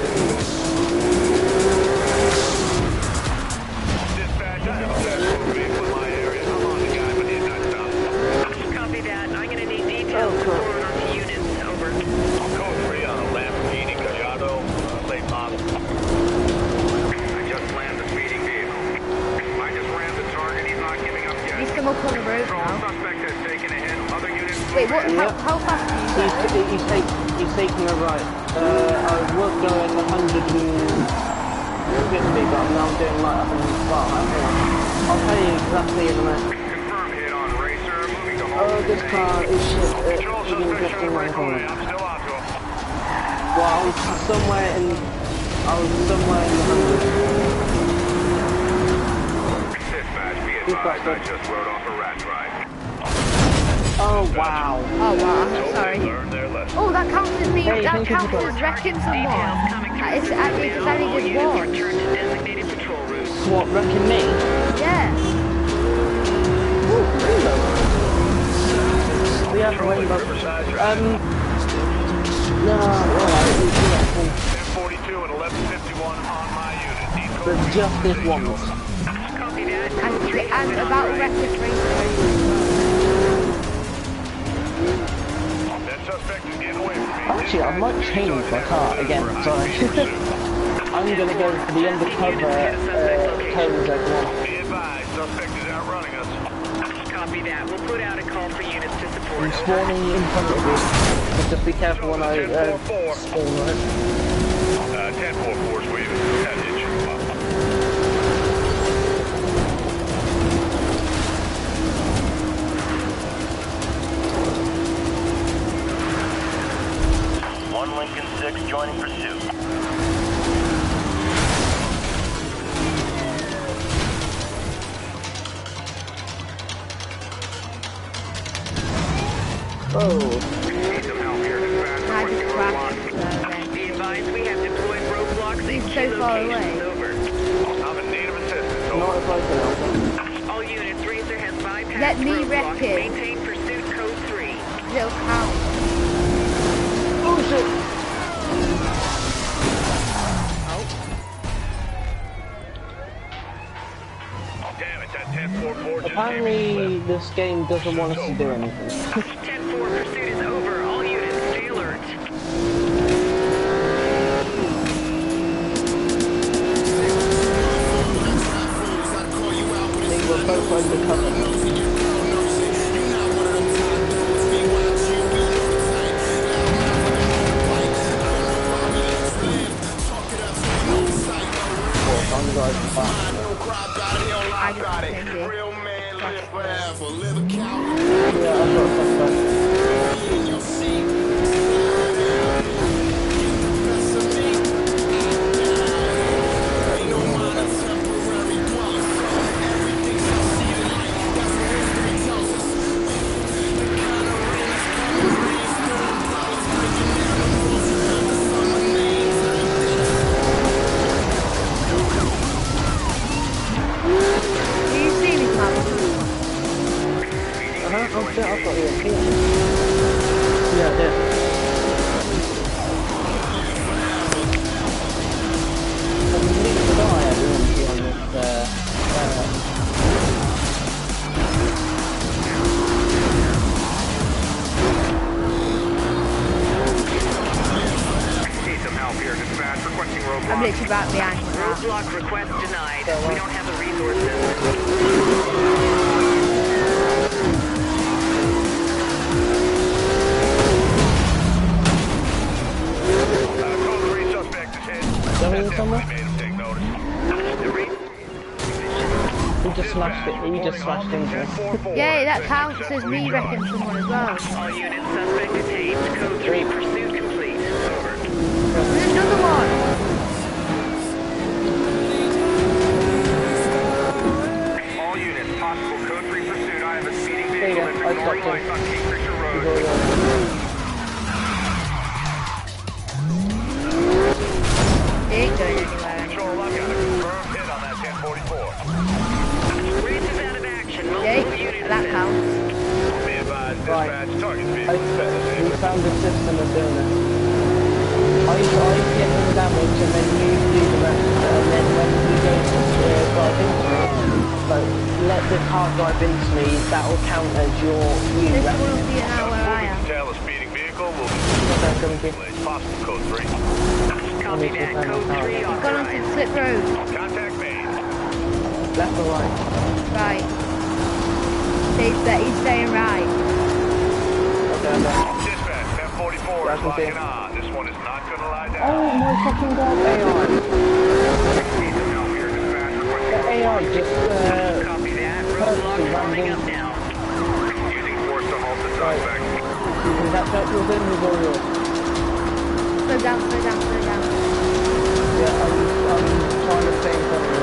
Dispatch, I have a fast food vehicle in my area. I'm on the guy, but he's not stopped. Copy that. I'm going to need details Oh, to cool. forward on to units. Over. Code three on a Lamborghini Gallardo, uh, late model. I just landed the speeding vehicle. I just ran the target. He's not giving up yet. He's come up on the road Control, now. suspect has taken a hit. Other units Wait, what? moving. How, how fast are you He's, going? he's, take, he's taking a right. Uh, I was going one hundred fifty, but I'm now doing like one hundred. Well, hang on. I'll tell you exactly in a minute. Confirm hit on racer. Moving to Oh, home. this car is shit. Uh, Control, even suspect just in showing my breakaway. corner. I'm still on to him. Well, I was somewhere in. I was somewhere in the hundred. Dispatch, be Who's advised, that? I just rode off a rat ride. Oh wow. Oh wow, I'm Hope they sorry. learned their lesson. Oh, that counts as me. Hey, that thank you counts for as that. wrecking Details someone. coming through. Uh, It's actually because I All only did units one. return to designated patrol routes. What, wrecking me? Yeah. Ooh, rainbow. We have Control at rainbow. Riverside Drive. Um. No, alright, we do that thing. ten forty-two and eleven fifty-one on my unit. Need But code just this three. once. Copy that. And, Three has and been about authorized. record racer. That suspect is getting away from me. Actually, I might change my car again, sorry. I'm gonna go for the undercover uh, tones again. Be advised, suspect is outrunning us. Copy that. We'll put out a call for units to support. I'm spawning in front of you. So just be careful when I uh, spawn right. Uh, ten four four, will you? That hit you. One Lincoln six joining pursuit. Oh, Need some help here, dispatch. I Requesting just roadblock. crashed. So then. Be advised, we have deployed roadblocks in He's key so far locations. away. Over. I'm in need of assistance. not Over. if I can help it. All units, Racer has bypassed Let me roadblocks. wreck it. Maintain pursuit code three. Little count. Oh shit! Damn it, that ten four apparently this game doesn't want us to do anything. ten four, pursuit is over. All units, stay alert. They were both undercover. I'm driving back. I got it. Yeah, I've got a suspect. Do you see me, Tom? Uh-huh, I've got, I've got E M P. Yeah, I did. And you need to die at E M P on this, uh, uh, Need some help here, dispatch. Requesting I'm roadblock. literally about behind the rock. Roadblock request denied. We don't have the resources. Uh, code three suspect is hit. Going somewhere? Made him take notice. The re- he just slashed it, he just slashed into it. Yeah, that counts as me wrecking someone as well. all units, suspect detained. Code three, pursuit complete. Over. There's another one. All units, possible code three pursuit. I have a speeding There you vehicle go, I entering stopped North Lights him. on Kingfisher He's Road. already on. He ain't going anywhere anymore. Control, I've got a confirmed hit on that ten forty-four. Reach is out of action. Multiple Okay, units that in. counts. Be advised, Right. dispatch target I, vehicle suspended. we found a system of doing this. I, I get them damage and then you do the rest, and then when we go to uh, drive into me, like, let the car drive into me, that will count as your you This rest. one will be an hour where I am. Tail a speeding vehicle will Okay, come and be possible code three. Copy that. Code three He's gone onto authorized. the slip road. Contact made. left or right? Right. He's, sta- he's staying right. Okay, I'm there. Dispatch, ten forty-four Yeah, I is can see locking it. on. This one is not going to lie Oh down. my fucking god, A I! Need some help here, dispatch. The Requesting A I just, uh, Copy that. purposely Roadblock ran forming in. up now. using force to halt the Right. suspect. You can catch up with him, he's all yours. Slow down, slow down, slow down. Yeah, I'm, I'm trying to stay in front of him.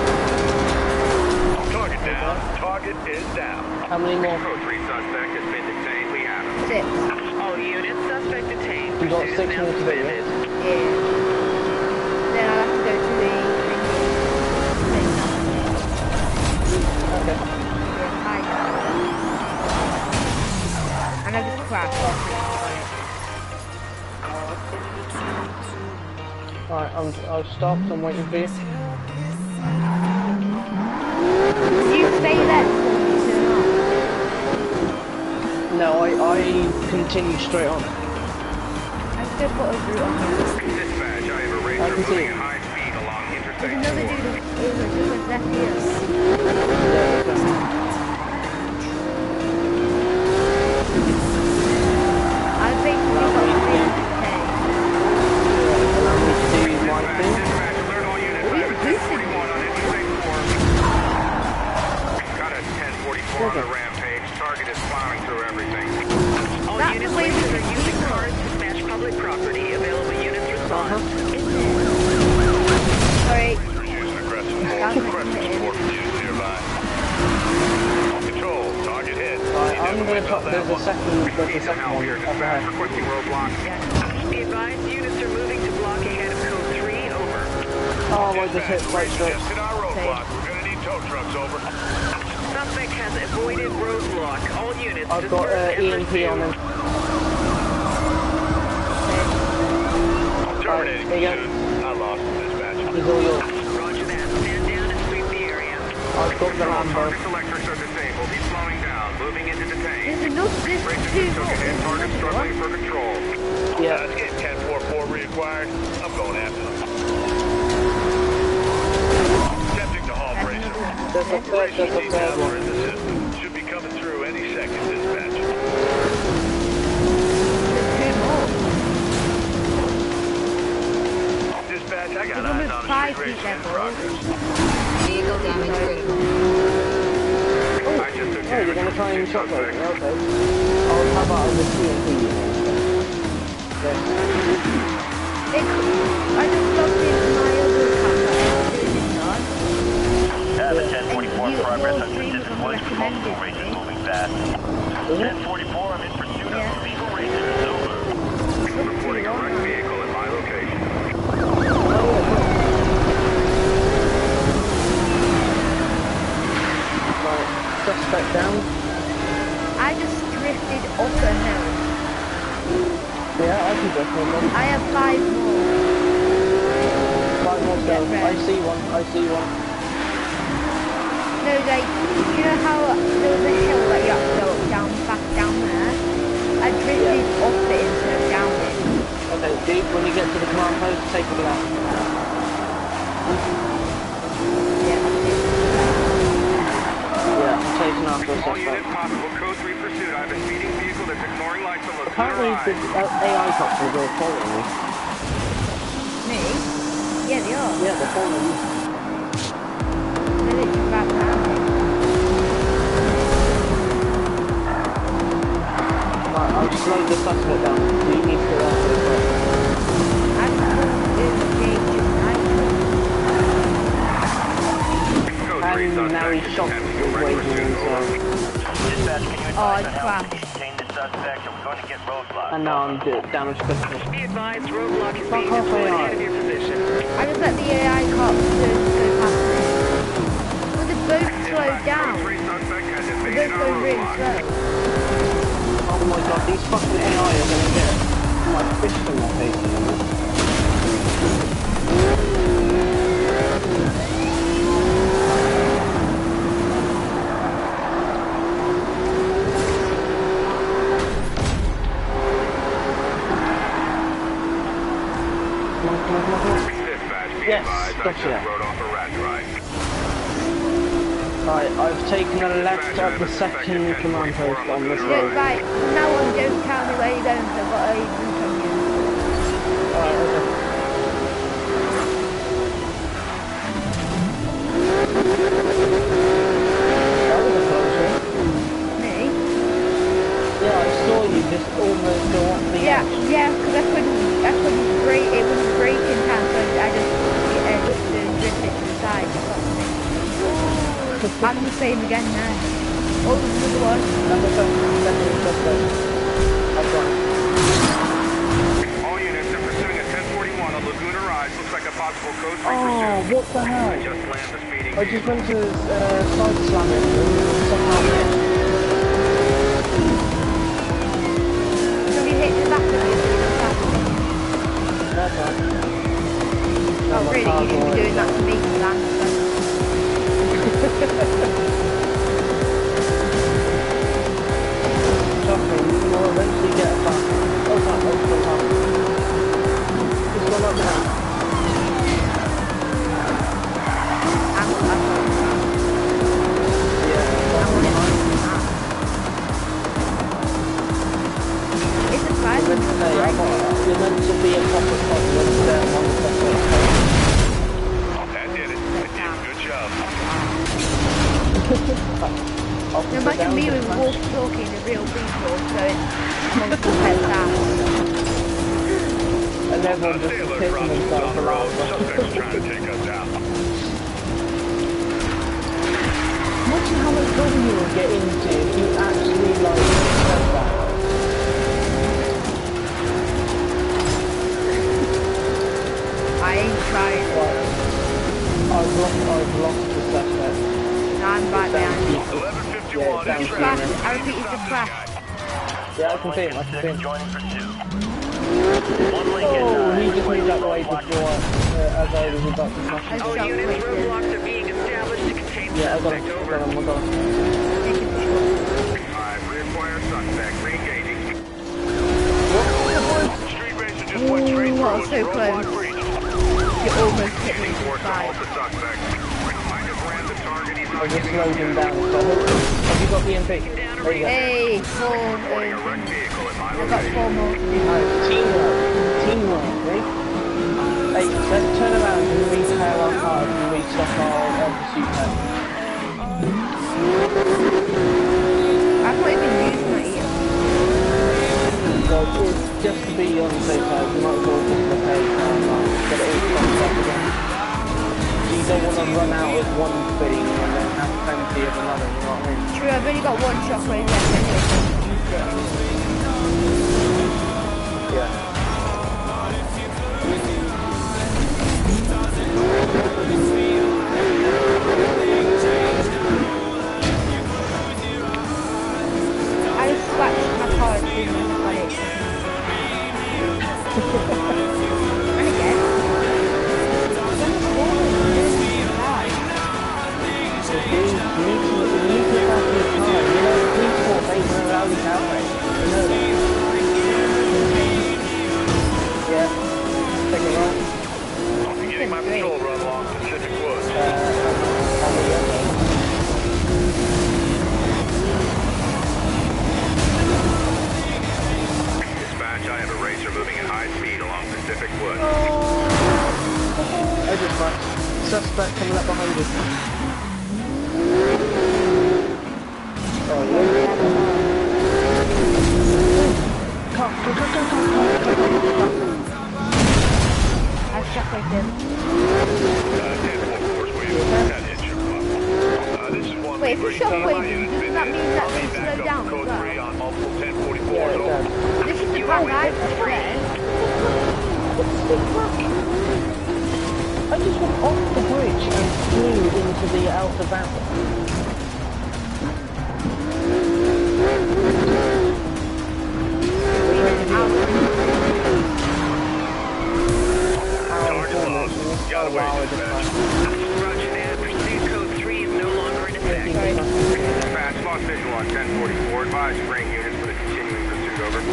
Target down. Target is down. How many more? Code three suspect has been detained. We have him. Six. All units, suspect detained. You got Pursuit is six now more to do, yeah? suspended. Yeah. Then I'll have to go to the thing. Okay. Yeah, hide. And I just crashed. Alright, I'm, I've stopped, I'm waiting for you. You stay there before you turn off. No, I, I continue straight on. I'm just gonna put a route on here. Dispatch, I have a I racer can see moving it. at high speed along There's Interstate another four. dude over to his left here. Yeah, okay. I think we Allow got me to three do, hundred allow me to do my Dispatch, thing. dispatch, alert all units. I have a ten forty-one on Interstate four. Got a ten forty-four on the rampage. Target is plowing through everything. All That's units the way lasers we are using cars to smash public property. Available units respond. Sorry. Using aggressive force. That's Aggressive it. support used nearby. Control, target hit. Right, I'm Need to gonna wait pop, till there's that a one. second, there's a Need some second help one here, up dispatch. ahead. Requesting roadblock. Be advised, units are moving to block ahead of code three. Over. Oh, I just hit right straight. Just hit our roadblock. We're gonna need tow trucks over. Suspect has avoided roadblock. All units I've got disperse uh, E M P on him. Terminating there you go. pursuit. I lost the dispatch. He's all yours. Roger that. Stand down and sweep the area. I've got the Lambo. Target electrics are disabled. There's enough, there's Racing too took a much. hit. Target struggling for control. Yeah. Uh, let's get ten four four reacquired. I'm going after them. Attempting to halt There's Racer. another There's a one. third, there's a third Details are one. in the system. Should be coming through any second, dispatch. There's two more. Dispatch, I got There's eyes almost on a five street feet race in level. progress. Vehicle damage critical. I just took Oh, you're damage gonna from try and two shot those? suspects. Okay. Oh, how about on the T N T unit? Okay. It, I just logged into my other account that I was doing this on. Uh, the ten forty-four You- progress your on stream Persistent was Woods with recommended multiple racers me. moving fast. ten forty-four, I'm in pursuit of Yeah. illegal racers. Over. Reporting a wrecked vehicle at my location. Right, suspect down. I just drifted up a hill. Yeah, I can go for one. I have five more. Five more Get down. I ready. see one, I see one. No, like, you know how there was a hill that you have to go up, down, back down there? I drifted up it instead of down it. Okay, Deep, when you get to the command post, take a left. Yeah, that's it. Yeah, I'm chasing after a All units suspect. possible. Code three pursuit. I have a speeding vehicle that's ignoring lights on Laguna Apparently the Rise. uh, A I cops are following me. Me? Yeah, they are. Yeah, they're following me. They're literally right behind me. Right, I've slowed the suspect down. So you need to go after the first. I just want to do the gauge of night. Code three And now he's suspect is shot attempting a with wreck waving pursuit. his Over. Dispatch, can you Oh, advise I on how we crashed. can contain the suspect? Or we're going to get roadblocks. And now I'm d- damage critical. Be advised, roadblock is Fuck being off, deployed A I. ahead of your position. I just let the A I cops go, go past me. Well, they both slowed down. Code three suspect has They evaded both our go really roadblock. slow. Oh my god, these fucking A I are gonna get my fist in my face in a minute. Come on, come on, come on, come on. Dispatch, be Yes, advised, I gotcha. just rode off a rat ride. Right, I've taken a left of the second command post on this Yeah, road. right. From now on, don't tell me where you're going, because I've got a route on you. Alright, okay. That was a close one. Me? Yeah, I saw you just almost go off the Yeah, edge. yeah, because I couldn't, I couldn't brake, it wouldn't brake in time, so I just, uh, just uh, drifted to the side. I'm the same again now. Oh, there's another one. Number seven, second suspect. I've got it. All units are pursuing a ten forty-one on Laguna Rise. Looks like a possible code three Oh, pursuit. what the hell? Just land the speeding I just vehicle. went to uh, side slam it and somehow missed. Can we hit the back of it? That's right. Oh, really? You should be doing that to me, Lance. Trust me, you will eventually get a back. Oh, that, oh, still up. Just one up now. I'm I'm Yeah, that's one behind. It's a You're prize. meant to say, I'm not- you're meant to be a proper spot, you're meant to stay on the suspect. That did it. That did it. Good job. No, imagine me with walkie talking the real people, so it's multiple heads out. And Uh, everyone just stay alert, pissing Francis. themselves On the road. around. Suspect's trying to take us out. Imagine how much trouble you would get into if you actually like said that. I ain't trying. Right. I've lost, I've lost the suspect. No, I'm right behind you. eleven fifty-one Yeah, is it's Crash. traffic. I repeat, it's a crash. Yeah, I can see him, I can see him. Joining pursuit. One Lincoln, Oh, uh, he just moved out the way roadblock. before uh, as I was about to smash I him. All shot units, right there. roadblocks are being established to contain Yeah, I got suspect. him, Over. got him, I got him. Taking the shot. Alright, reinforcements Squire suspect. Re-engaging. Street racer just Ooh, went straight that through was us. so Roadblock close. breach. You almost hit me Heading with towards the five. Alpha suspect. I just ran the target. He's I'll not just giving slow up him yet. down. So have you got the M P? There you go. Hey, four. Reporting a Um, wrecked vehicle at my I've got location. four more. Alright, teamwork. Teamwork, right? Hey, let's turn around and repair our cars and restock our um, pursuit pen. I've not even used my ear. Well, it's just to be on the safe side, you might as well just repair your car and get it all stocked up again. You don't want to run out of one thing and then have plenty of another, you know what I mean? True, I've only got one shockwave left anyway, so I can use it. Yeah. I just scratched my car as soon as I got it. And again. Then it's boring. You need to, you need to look after your car. You know, police force ain't gonna allow you to outrage. You know that. Yeah. Take it right. Beginning my patrol run along Pacific Woods. Uh, on the yellow. Dispatch, I have a racer moving at high speed along Pacific Woods. I just watched. Suspect coming up behind you. Oh, yeah. Come, come, come, come, come, come, come, come. I've shockwaves him. Uh, ten four fours, will you? That hit your club. Uh, this is one Wait, if you British shockwave Sunlight him, unit. doesn't that mean that they Back slow up down to code as three well? on multiple ten forty-fours. Yeah, it does. This is the part I prefer. I just went off the bridge and flew into the Alpha Battle. Target lost. Got away, dispatch. Roger that. Pursuit code three is no longer in effect. Dispatch, lost visual on ten forty-four. Advise spring units for the continuing pursuit, over.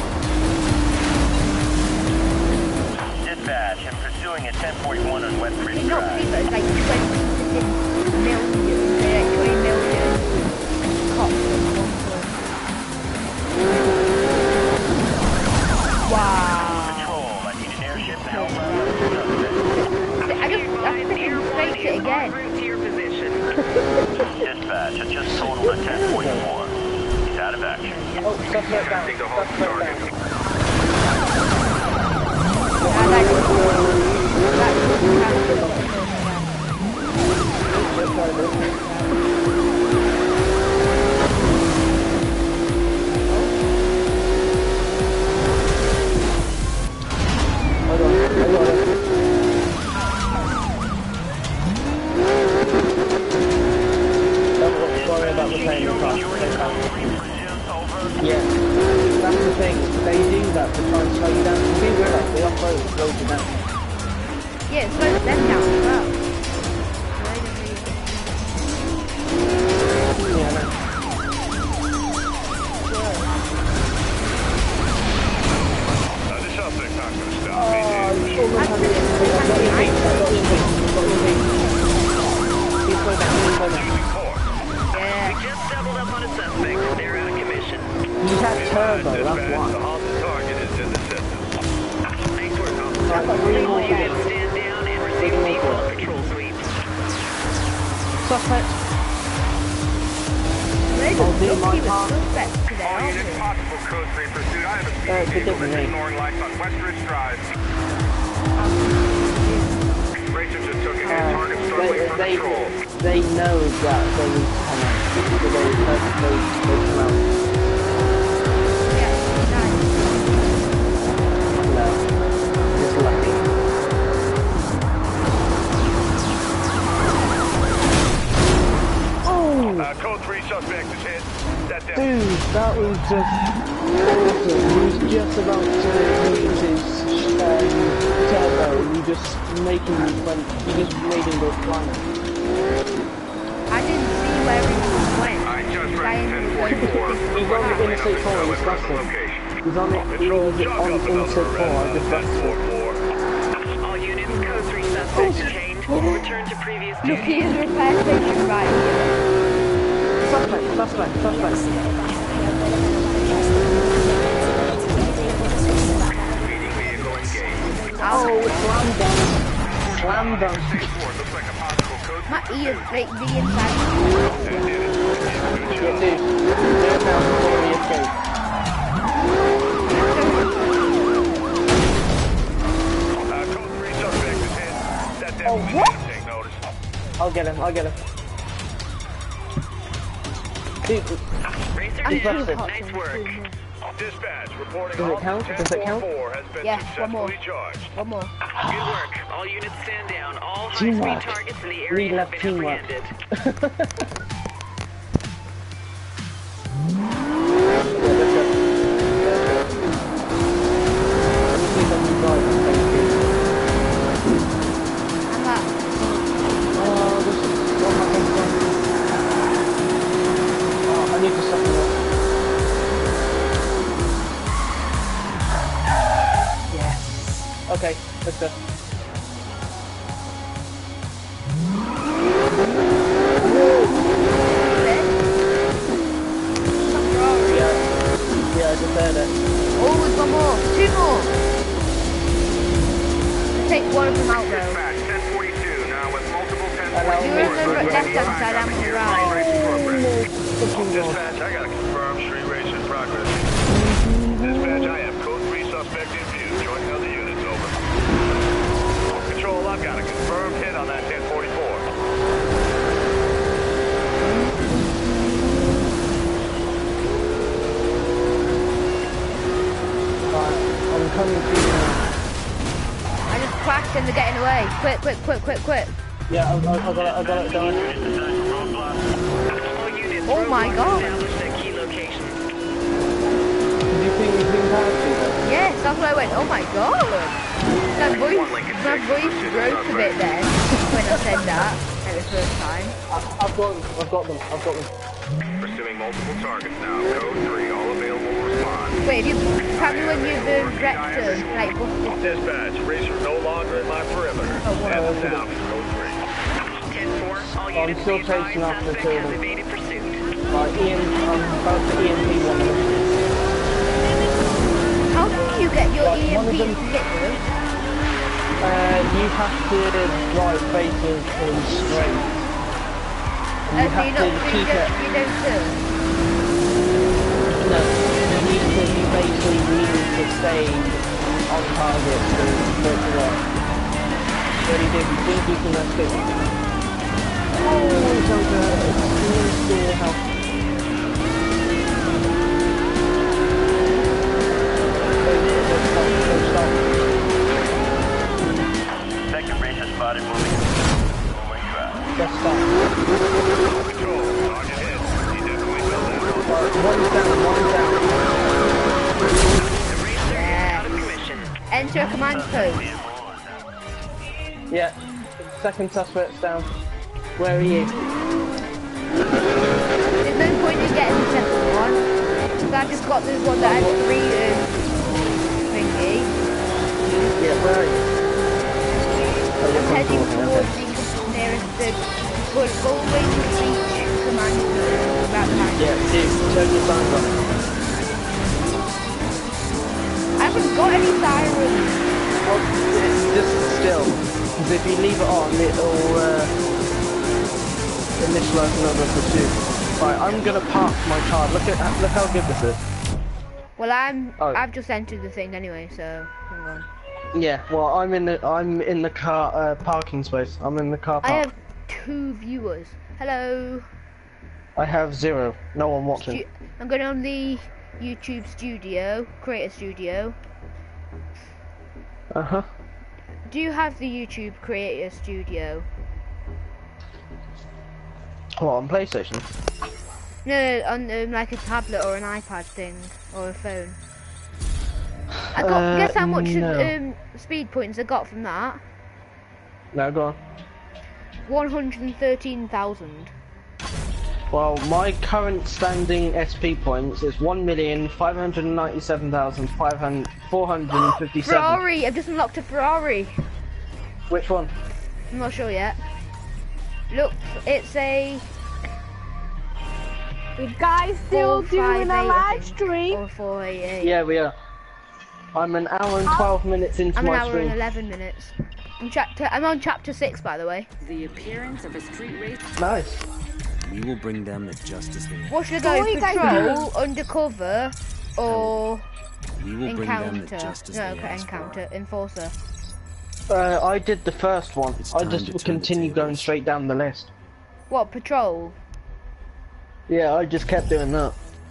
Dispatch, I'm pursuing at ten forty-one on West Ridge It's not Drive. cheap, but it's like twenty million. They're like twenty million cops in one place. Wow. Control, I need an airship to help out with the suspect. I just, I freaking faked it En again. route to your position. Dispatch, I just totaled at ten forty-four. He's out of action. Oh, suspect down. Take the halt Suspect target. down. I like it. That's Hold on, I got it. Don't worry about repairing the car. Yeah, that's the thing. They do that to try and slow you down. You do realise they off-road slows you down. yeah, it slows them down as well. Yeah, I know. Uh, the suspect's not going to stop. Oh, Maintain you almost had it. I've got the beat. I've got the beat. I've got the beat. Please slow down. Please slow down. Using force. Yeah. We just doubled up on a suspect. They're out of commission. You had turbo, that's Dispatch, why. the halted target is in the system. Nice work, officer. Right, but really All more units gas. stand down and receive Really more vehicle gas. patrol sweeps. Suspect. They're I'll just do my lucky with part. suspects today, All aren't units, they? possible code three pursuit. I have a Uh, speeding vehicle forgive that's me. ignoring lights on West Ridge Drive. Racer just took a hit. Uh, Target struggling they, for they, control. they know that they need to come out. So they, they, they, they come out. Yeah, nice. No. Just lucky. Oh! Uh, code three suspect is hit. That down. Dude, that was just awesome. He was just about to use his um, turbo. You just making him went. You just made him go flying. I didn't see where everyone went. I just I ran ended ten up He's on the Interstate four in Wisconsin. He's on the, he's on Interstate four in Wisconsin. All units, code three suspect detained. Return to previous Look, duty. here's a repair station right here. Suspect, suspect, suspect. Speeding vehicle engaged. Oh, slam dunk. Slam dunk. Looks like a possible code. My ears right the inside. Yeah, dude. They're now before we escape. Uh, code three suspect is in. That Oh, definitely what? needs to take notice. I'll get him, I'll get him. Dude, Racer I'm down. too hot. Nice work. Dispatch reporting Does it all count? Does it count? ten four has been Yeah, one more. successfully charged. One more. Good work. All units stand down. All Teamwork. high-speed targets in the We area love have been teamwork. apprehended. I'm at. I need to stop it. Yes. Okay, let's go. Yeah, yeah, I just heard it. Oh, there's one more. Two more. Take one of them out though. Dispatch ten forty-two now with multiple ten Hello. You're in the left hand side, I'm on the right. Dispatch, I gotta confirm street race in progress. Dispatch, I have code three suspect in view. Joining other units, over. Control, I've got a confirmed hit on that ten forty-four. I'm coming to you now. I just crashed and they're getting away. Quick, quick, quick, quick, quick. Yeah, I, I, I got it, I got it done. All units, Oh my roadblocks God. established at key locations. Did you think you can pass me then? Yes, that's why I went, oh my god. My voice, my voice broke a bit then when I said that at the first time. I, I've got them, I've got them, I've got them. Pursuing multiple targets now. Code three, all available respond. Wait, if you tell me when you've uh, wrecked them, like busted. Dispatch, racer no longer in my perimeter. wow. Heads down, code three. ten four, all I'm units still be advised chasing after suspect two of has them. evaded pursuit. Right, Ian, I'm about to E M P one of them. How do you get your Right, E one M of P them- to hit them? Uh, you have to drive faces in straight. Uh, You so have you're to not, so you keep it. don't, you don't turn? No, you need to, you basically need to stay on target to for it to work. But he did, you think you can escape? Oh, it's so good. It's still help. Second racer spotted moving. Moving drive. Just stop. Control, target hit. He definitely fell down. Right, one's down, one's down. The racer is out of commission. Enter a command post. Yeah, second suspect's down. Where are you? There's no point in getting the second one. Because I just got this one that had three um, thingy. Yeah, where are you? Oh, you're I'm heading coming towards towards me, the nearest the but always reach command post about behind. okay. Yeah, dude, turn your signs on. I haven't got any sirens. Well, it's just still. Because if you leave it on, it'll uh, initialize another pursuit. Right, I'm gonna park my car. Look at look how good this is. Well, I'm Oh. I've just entered the thing anyway, so hang on. Yeah, well, I'm in the I'm in the car uh, parking space. I'm in the car I park. have two viewers. Hello. I have zero. No one watching. Stu- I'm going on the YouTube studio, Creator Studio. Uh huh. Do you have the YouTube Creator Studio? What, on PlayStation? No, no, on um, like a tablet or an iPad thing or a phone. I got. Uh, guess how much no. um, speed points I got from that? No, go on. One hundred thirteen thousand. Well, my current standing S P points is one million five hundred ninety-seven thousand four hundred fifty-seven. Ferrari! I've just unlocked a Ferrari. Which one? I'm not sure yet. Look, it's a You guys still four, doing five, a eight, I live think. stream? Or four eight eight. Yeah, we are. I'm an hour and twelve minutes into I'm an my hour stream. and eleven minutes. I'm chapter. I'm on chapter six, by the way. The appearance of a street race. Nice. We will bring them the justice they want. What should So I what go? you guys Patrol, undercover, or We will bring them the encounter? justice No, they okay, ask for. encounter, enforcer. Uh, I did the first one. It's I time just to turn the continue going tables. straight down the list. What patrol? Yeah, I just kept doing that.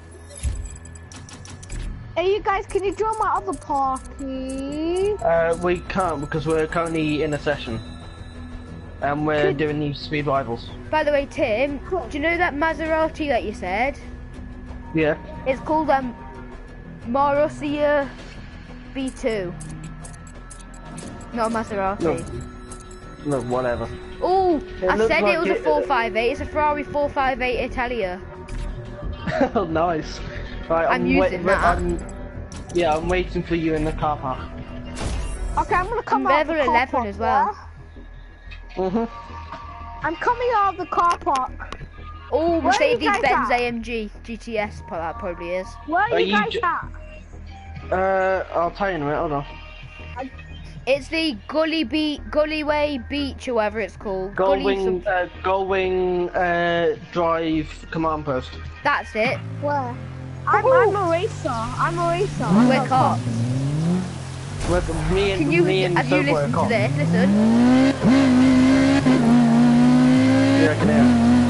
Hey, you guys, can you join my other party? Uh, we can't because we're currently in a session. And we're Could- doing these speed rivals. By the way, Tim, do you know that Maserati that you said? Yeah. It's called um Marussia B two. Not a Maserati. No, whatever. Oh, It I looks said like it was it- a four five eight. It's a Ferrari four five eight Italia. Oh, nice. Right, I'm using wait- that. I'm, yeah, I'm waiting for you in the car park. Okay, I'm gonna come I'm out of the level car eleven park, as well. yeah? Mhm. I'm coming out of the car park. Oh, Where are you Mercedes Benz guys at? A M G G T S. pro- That probably is. Where are, Are you you guys j- at? Uh, I'll tell you in a minute. Hold on. It's the Gully Beach, Gullyway Beach, or whatever it's called. Gully Gullwing, some- uh, Gullwing uh, Drive command post. That's it. Where? I'm, I'm a racer. I'm a racer. We're cops. With me and Can you me and have you Subway are listened to cops. this? Listen. You reckon it?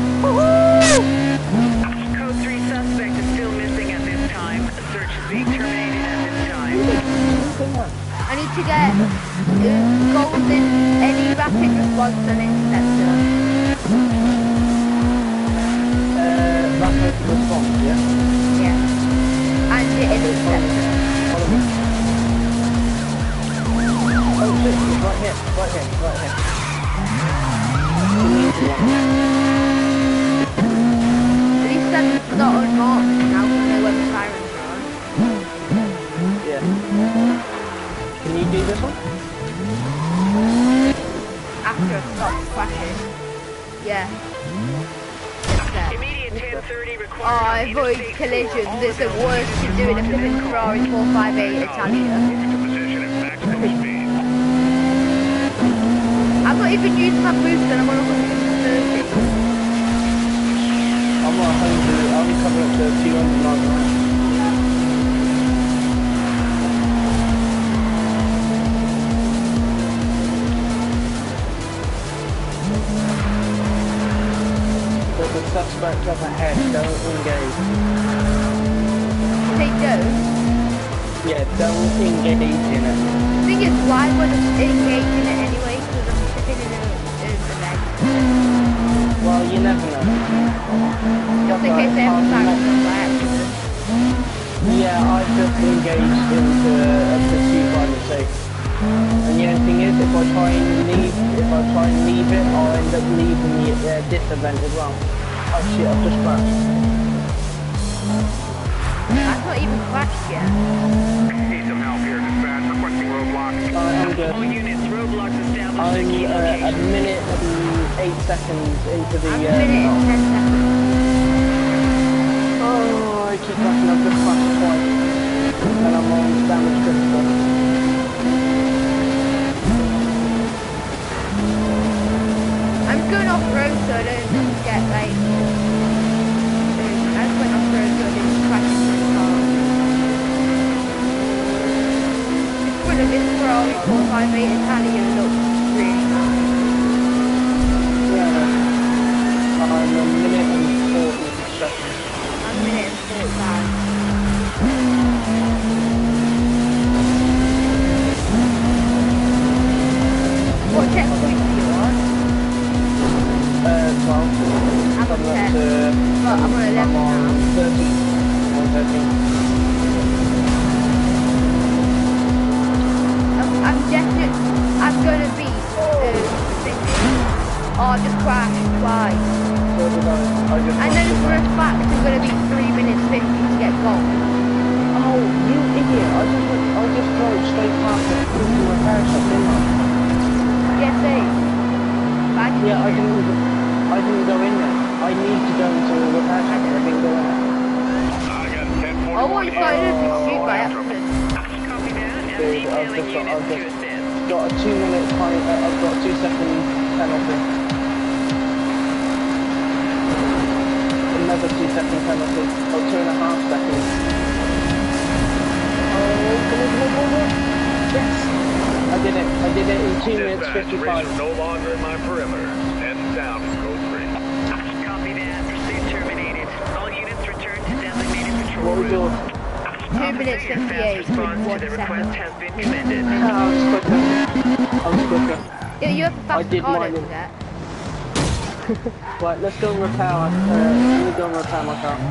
Code three suspect is still missing at this time. Search is being terminated at this time. I need to get uh, golden any rapid response and interceptor. Uh, rapid response, yeah? Yeah. And the interceptor. Oh shit, it's right here, right here, right here. At least I'm not unmarked now because I know where the sirens are on. Yeah. Can you do this one? After I've stopped crashing. Yeah. There. Immediate ten thirty Oh, required. I on avoid Interstate collisions. four. It's the worst to do in a flipping Ferrari four five eight Italia. Move to position at maximum speed. I'm not even using my boost and I'm on one hundred thirty. I'm not one hundred, I'll be coming up to two hundred miles an hour. There's a suspect up ahead, don't engage. They don't. Yeah, don't engage in it. The thing is, why would I engage in it anyway? Because I'm sitting in a, in an event. Well, you never know. Just in case they have a sirens on by accident. Yeah, I just engaged into a pursuit by mistake. And the only thing is, if I try and leave, if I try and leave it, I'll end up leaving the, uh, this event as well. Oh shit, I've just crashed. That's not even crashed yet. Need some help here, dispatch. Requesting roadblock. Alright, I'm good. All units, roadblocks established at I'm key uh, a locations. minute and eight seconds into the. I'm a Uh, minute and ten seconds. oh, I keep crashing. I've just crashed twice, and I'm on damage critical. I'm going off road so I don't get like. I just went off road so I didn't crash into the car. The front of this Ferrari four five eight Italia looks really nice. Yeah, I'm a minute and forty seconds. I'm a minute and forty-five. What checkpoint are you on? Uh, twelve. I'm on Coming up ten. to. Well, I'm on eleven I'm on now. thirteen. I'm on thirteen. I'm, I'm definitely, I'm gonna be, uh, thinking, oh, I just crashed twice. So the guys. I just I want know to for a know. fact it's going to be three minutes fifty to get gold. Oh, you idiot! I just went, I just drove straight past the freaking repair shop, didn't I? Yes, same. But I didn't Yeah, I need it. didn't. even- I didn't go in there. I need to go into the repair shop. I didn't go in there. I got ten Oh, forty-one you here. started a pursuit by After 'em. accident. Copy that. I'm Dude, I've detailing just got, I've units to just assist. got a two minute time. Uh, I've got a two second penalty. Another two second penalty. Oh, two and a half seconds. Oh, come on, come on, come on. Yes! I did it. I did it in two minutes Dispatch, fifty-five. racer's no longer in my perimeter. Stand down from code three. Copy that. Pursuit terminated. All units return to designated patrol What was routes. yours? Two minutes Your fast fifty-eight with response to one the request second. has been commended. Ah, I was quicker. I was quicker. Yeah, you have the I fastest did car, mine don't in- forget. Right, let's go and repair. Uh, let me go and repair my car.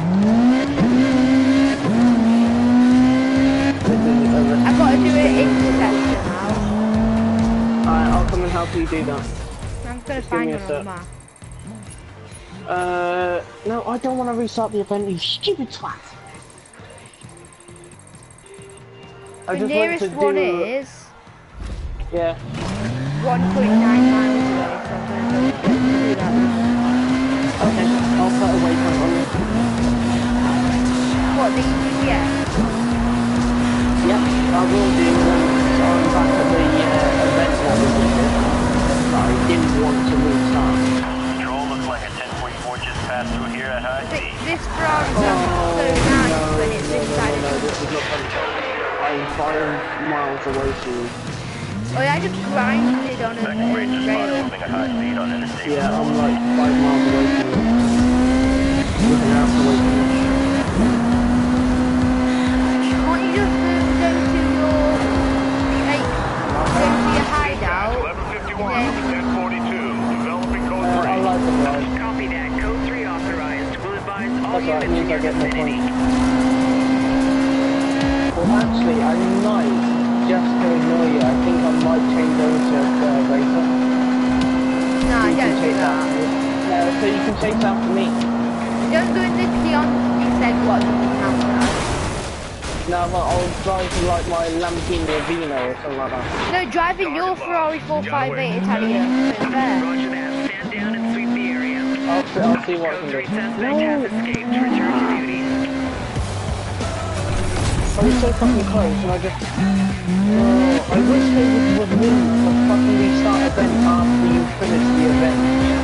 This is a risk. I've got to do an intersection now. Alright, I'll come and help you do that. I'm just going to Give find me a one on the sec. map. Uh, no, I don't want to restart the event, you stupid twat. I The just went nearest to do... one is Yeah. one point nine miles away, so I'm going to go do that. Okay, I'll put a waypoint on you. What, the E G P S? Yep, I will do once I'm back at the uh, event that we just did. But I didn't want to restart. Control looks like a ten forty-four just passed through here at high Th- speed. This Ferrari Oh, sounds so nice when it's no, no, inside no, no, of this is not fun. I'm five miles away from you. Oh yeah, I just grinded on a, Second a racer's rail. moving at high speed on Interstate. Yeah, I'm like five miles away from you. Looking out away from you. Can't you just um, go to your, like, go to your hideout? eleven fifty-one, Yeah. ten forty-two. Developing code Uh, I three. like the ride. Copy that. Code three authorized. Will advise all That's right, it units in means I your get more vicinity. points. Well, actually, I might, just to annoy you, I think I might change over to uh, Racer. No, So you can don't do chase that. after me. No, so you can chase after me. Don't go in the Chianti said what you can have that. No, well, I'll drive to like my Lamborghini Avino or something like that. No, driving your Ferrari four fifty-eight Italian. It's fair. Roger that. Stand down and sweep the area. I'll see, I'll see what I Code can three do. suspect has escaped. Return to duty. I was so fucking close and I just... Oh, I wish they would remove the fucking restart event after you finish the event.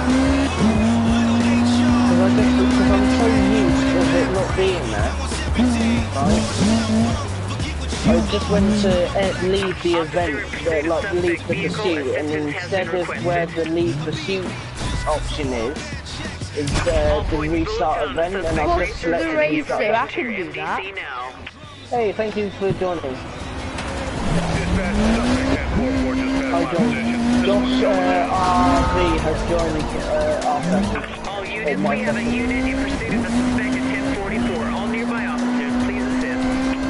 Because I just, because I'm so used of it not being there. Right? I just went to uh, leave the event, uh, like leave the pursuit, and instead of where the leave pursuit option is, is uh, the restart event, and I What's just the selected racer? restart. I can do that. now. Hey, thank you for joining. Dispatch, suspect ten forty-four just passed Hi my John. position. Josh uh, R V has joined uh, our session. All Oh, units, my we have a session. unit in pursuit of a suspect at ten forty-four. All nearby officers, please assist.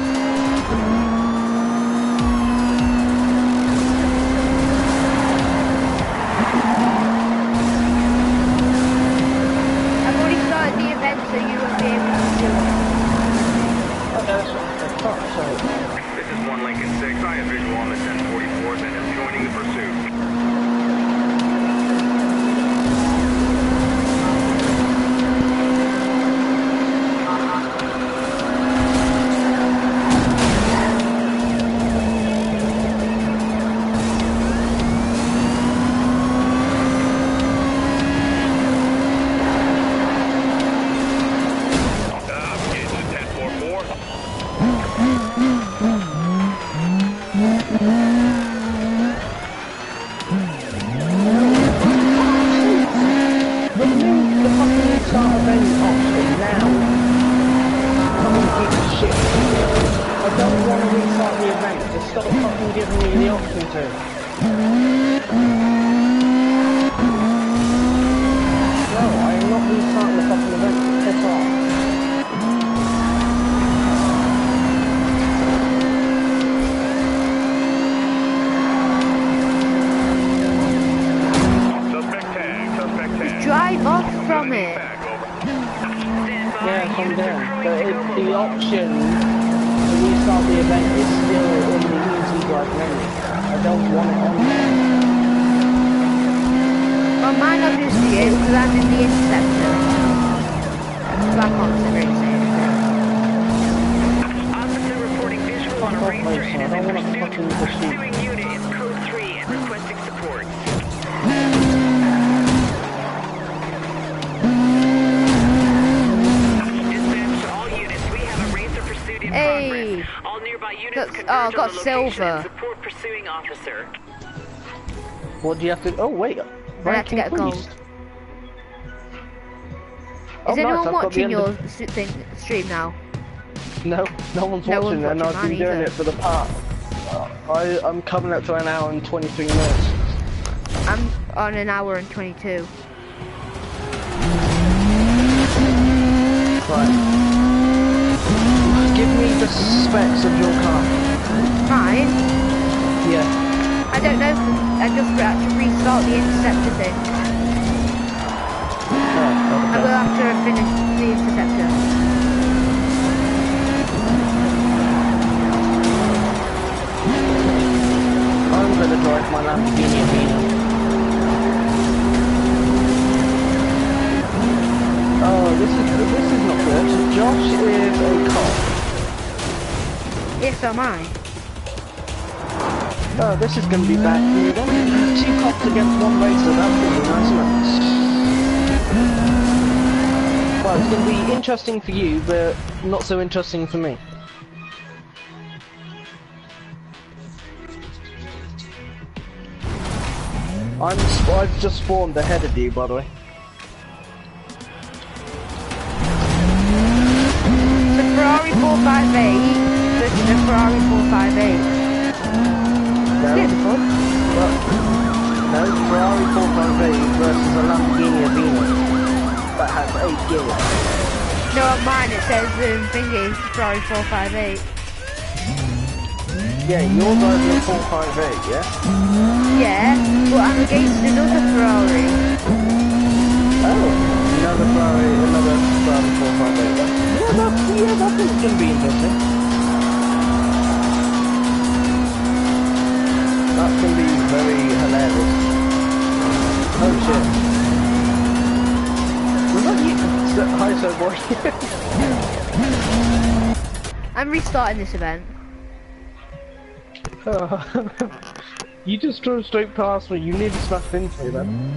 I've already started the event, so you won't be able to do it. Okay, that's right. Oh, sorry. This is one Lincoln six. I have visual on the ten forty-four and am joining the pursuit. option to restart the event is still in the Easy Drive menu. I don't want it on there. Well, mine obviously is, because I'm in the Interceptor. So I can't really say anything. Officer reporting visual on a Fuck off, racer Mason. and I is don't in want to pursuit. fucking pursue. Pursuing unit is code three and requesting support. Dispatch to all units. We have a racer pursuit in Hey! progress. All nearby units Got- converge oh, on got the location silver. and support pursuing officer. What do you have to... Oh, wait. I have to get gold. increased. Is Oh, nice, anyone I've got the watching end your of- s- thing, stream now? No, no one's No watching, one's and watching I've been mine doing either. it for the past... I, I'm coming up to an hour and twenty-three minutes. I'm on an hour and twenty-two. Right. Give me the specs of your car. Mine? Yeah. I don't know, 'cause I just had to restart the Interceptor thing. Oh, I will after I finish the Interceptor. I'm gonna drive my Lamborghini Avino. Oh, this is this is not good. Josh is a cop. Yes, am I. Oh, this is gonna be bad for you then. Two cops against one racer. That's gonna be nice, isn't it? Well, it's gonna be interesting for you, but not so interesting for me. I'm, I've just spawned ahead of you, by the way. The Ferrari four five eight versus the Ferrari four five eight. No, Good. well, no, Ferrari four five eight versus a Lamborghini Avino that has eight gears. No, on mine it says um, thingy, Ferrari four five eight. Yeah, you're driving a four five eight, yeah? Yeah, but I'm against another Ferrari. Oh, another Ferrari, another Ferrari four five eight. Yeah, that's, yeah, that's going to be interesting. That's going to be very hilarious. Oh shit. Was that you? So, hi, so boy. I'm restarting this event. You just drove straight past me, you nearly smashed into me then.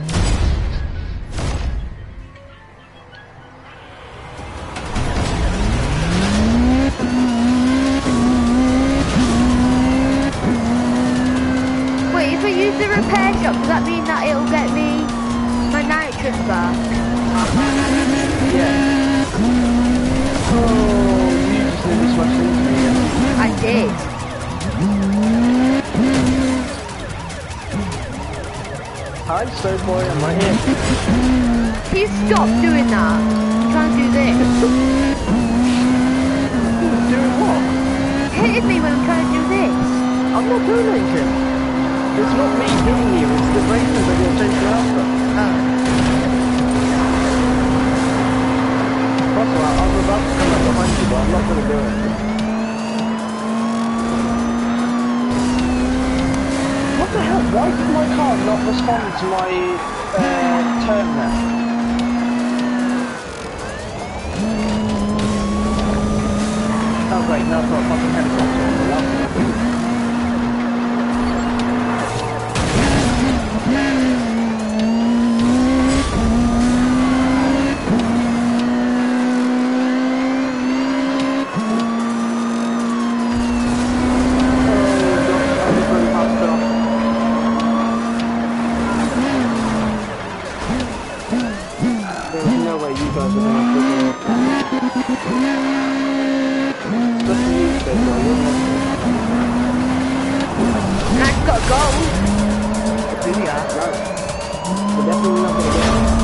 Wait, if I use the repair shop, does that mean that it'll get me my nitrous back? Yeah. Oh, you just nearly smashed into me again. I did. Hi, Stone Boy, I'm right here. Please stop doing that. I'm trying to do this. Doing what? Hitting me when I'm trying to do this. I'm not doing anything. It's not me hitting you, it's the racer that you're chasing after. Oh. That's right, I'm about to come up behind you, but I'm not going to do it. What the hell? Why did my car not respond to my uh, turn there? Oh great, now I've got a fucking helicopter on the left. I've got gold. Really, yeah, no. We're definitely not going to get it.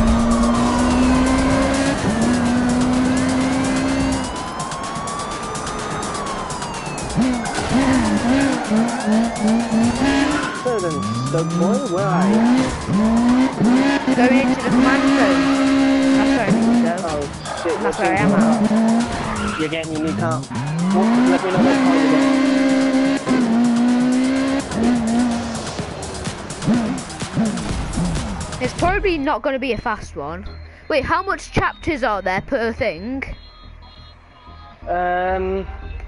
So then, Stoke Boy, where are you? Going into the command zone. That's where I need to go. Oh shit, That's you're where I am changing at. You're getting your new car. What, let me know what car you get. It's probably not going to be a fast one. Wait, how much chapters are there per thing? Um.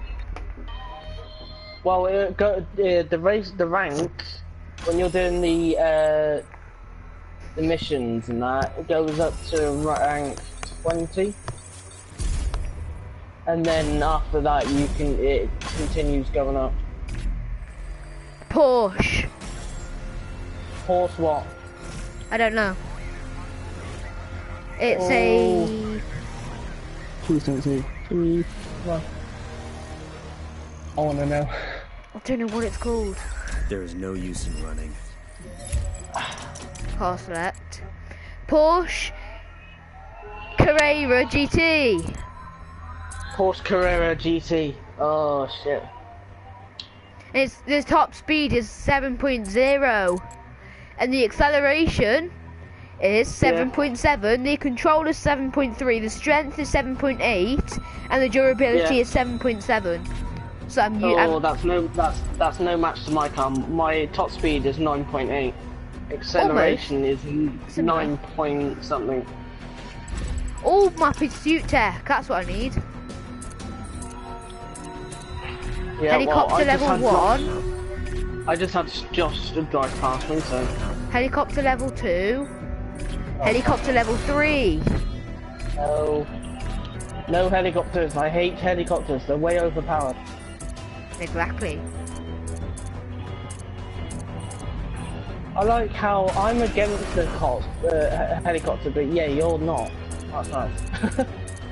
Well, it go, uh, the race, the rank, when you're doing the uh, the missions and that, it goes up to rank twenty, and then after that, you can it continues going up. Porsche. Horse what? I don't know. It's Oh. a. Please don't say. Please. Well, I want to know. I don't know what it's called. There is no use in running. Car select. Porsche Carrera G T. Porsche Carrera G T. Oh shit. It's the top speed is seven point zero, and the acceleration is seven point seven. The control is seven point three. The strength is seven point eight, and the durability Yeah. is seven point seven. So I'm. Oh, I'm that's no that's that's no match to my car. My top speed is nine point eight. Acceleration is Similar. nine point something. all my pursuit tech. That's what I need. Yeah, Helicopter well, I just level had one. Josh, I just had Josh to drive past me, so. Helicopter level two. Helicopter level three. No. No helicopters. I hate helicopters. They're way overpowered. Exactly. I like how I'm against the cop, uh, he- helicopter, but yeah, you're not. That's nice.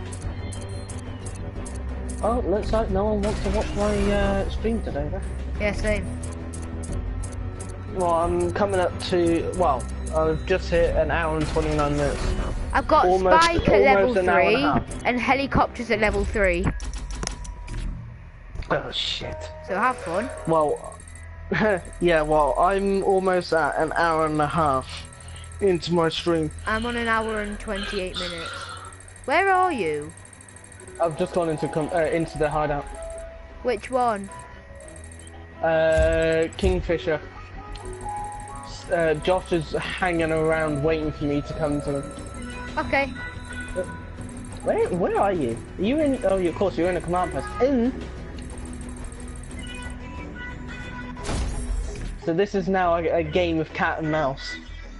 Oh, looks like no one wants to watch my uh, stream today, then. Yeah, same. Well, I'm coming up to, well, I've just hit an hour and twenty-nine minutes. I've got Almost- Spike at level almost an hour and a three half. and helicopters at level three. Oh, shit. So have fun. Well, yeah, well, I'm almost at an hour and a half into my stream. I'm on an hour and twenty-eight minutes. Where are you? I've just gone into com uh, into the hideout. Which one? Uh, Kingfisher. Uh, Josh is hanging around waiting for me to come to him. Okay. Where, where are you? Are you in? Oh, of course, you're in a command post. In. So this is now a, a game of cat and mouse.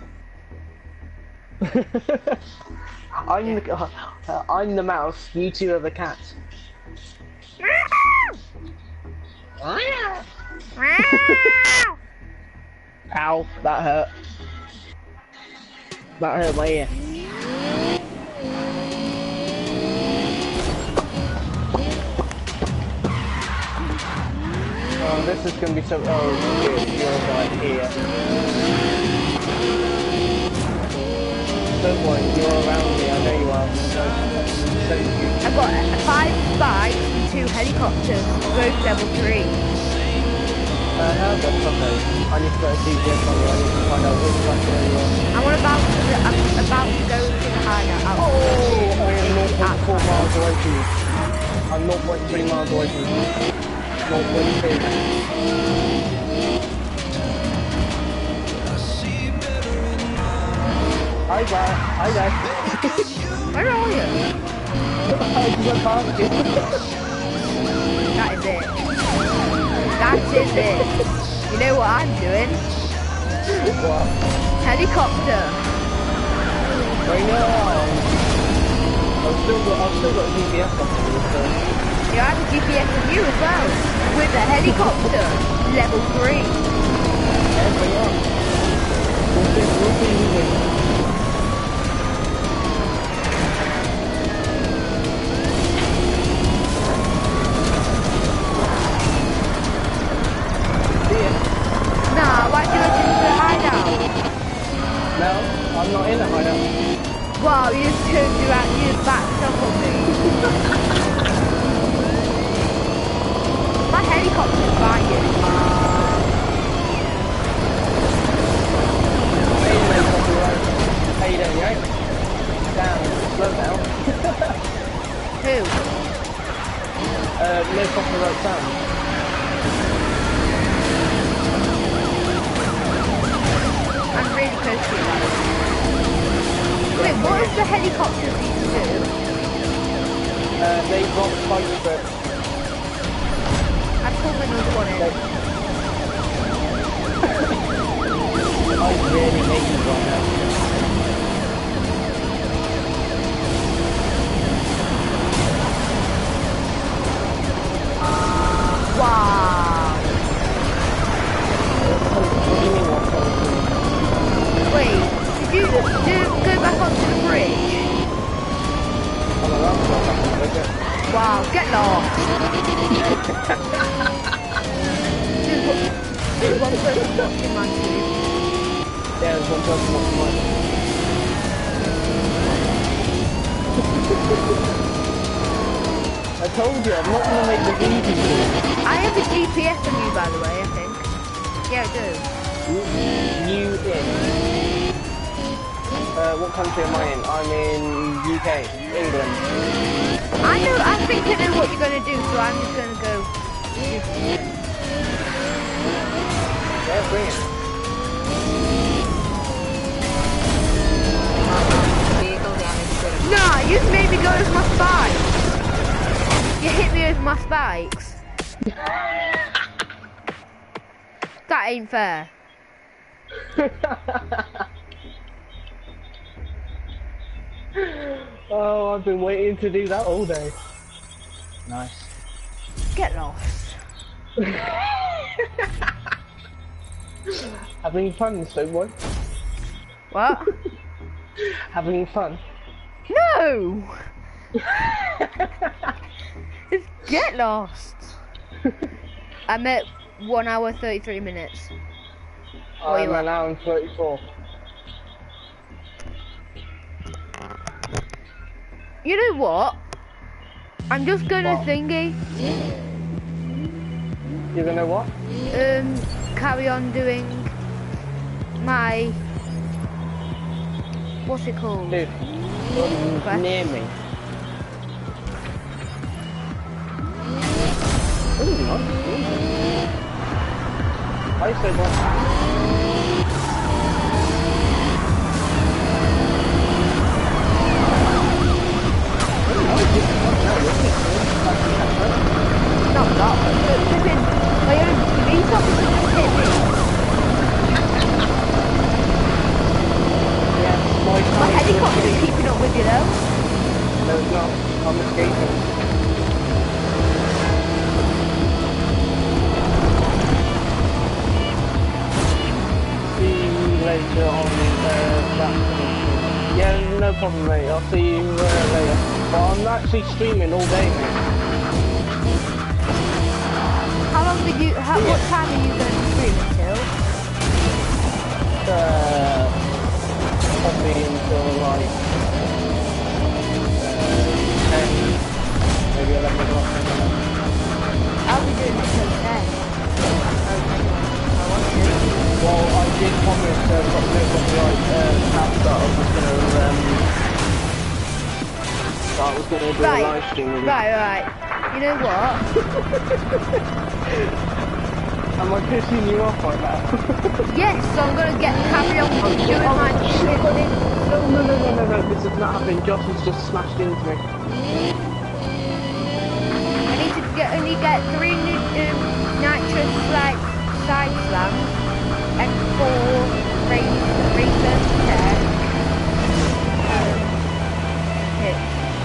I'm the uh, I'm the mouse. You two are the cat. Ow! That hurt. That hurt my ear. Oh, this is gonna be so. Oh, shit, you're right here. Don't worry, you're around me. I know you are. So, so you. I've got five spikes and two helicopters, both level three. Uh, how's that okay? I need to go to G P S on you. I need to find out which factory you are. I'm on about to, I'm about to go to the hideout. Out Oh, I am zero point four Outside. miles away from you. I'm zero point three miles away from you. zero point two. Hi guys, hi guys. Where are you? I just went past you. That is it. That is it. You know what I'm doing? What? Helicopter. Bring it on. I've still got, I've still got G P S on you, so. You have a G P S on you as well. With a helicopter. Level three. Yeah, bring it on. We'll see, we'll see who wins. Nah, why do you go to the hideout? No, I'm not in a hideout. Wow, you just turned around, you just backed up on me. My helicopter's flying. Hey, mate, copyright. How you doing, right? Damn, slow down. Who? helicopters you can do? Uh, they got spike strip. I'd pull another one in. I really hate you right now. Wow. What do you mean what color? Wait, did you do, go back onto the bridge? I'm allowed to go back on the bridge. Wow, get lost. There's one there's one person watching my tube. Yeah, there's one person watching mine. I told you, I'm not going to make the easy for you. I have a G P S on you, by the way, I think. Yeah, I do. You in? Uh, what country am I in? I'm in U K, England. I know, I think I know what you're going to do, so I'm just going to go... Yeah, bring it. Vehicle damage critical. Nah, you just made me go with my spikes. You hit me with my spikes. That ain't fair. Oh, I've been waiting to do that all day. Nice. Get lost. Having fun, Stowboy? What? Having fun? No! Just get lost. I'm at one hour thirty-three minutes. What are you I'm at? an hour and thirty-four. You know what? I'm just gonna What? thingy. You're gonna what? Um, carry on doing my what's it called? Dude, you're What? near me. Ooh, nice. Ooh. I said what? Not that, but flipping my own police officer just hit me. Yeah, my My car is helicopter's escaping. keeping up with you though. No, it's not. I'm escaping. See you later on uh, that. Yeah, no problem, mate. I'll see you uh, later. But I'm actually streaming all day, mate. How long did you? How, what time are you going to stream until? Uh, probably until like uh, ten, maybe eleven o'clock. I'll be doing it till ten. Well, I did promise uh, got no copyright uh, stuff that I was gonna um, that I was gonna do Right, a live stream with you. right, right. You know what? Am I pissing you off right now? Yes, so I'm gonna get carry on doing my shit. No, no, no, no, no, no, this is not happening. Josh has just smashed into me. I need to get only get three new um, nitrous like side slams and four race racer tech. Um, hits.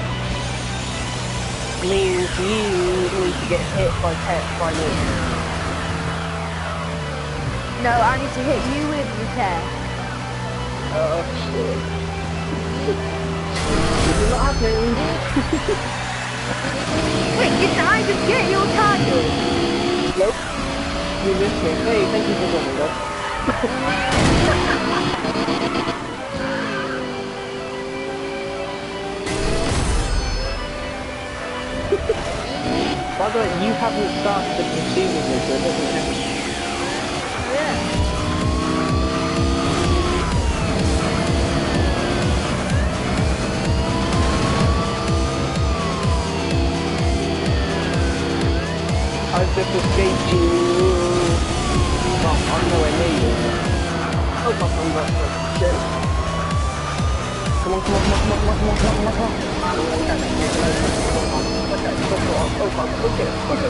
Means you need to get hit by tech by me. No, I need to hit you with the tech. Oh shit. This is not happening. Wait, didn't I just get your target? Nope. You missed me. Hey, thank you for coming, though. By the way, you haven't started the consuming so it doesn't count. Yeah. I've just escaped you. Well, I'm nowhere near you. Oh, my phone got shit. Come on, come on, come on, come on, come on, come on, come on, come on. Okay, push it on. Oh, fuck, push it, push it.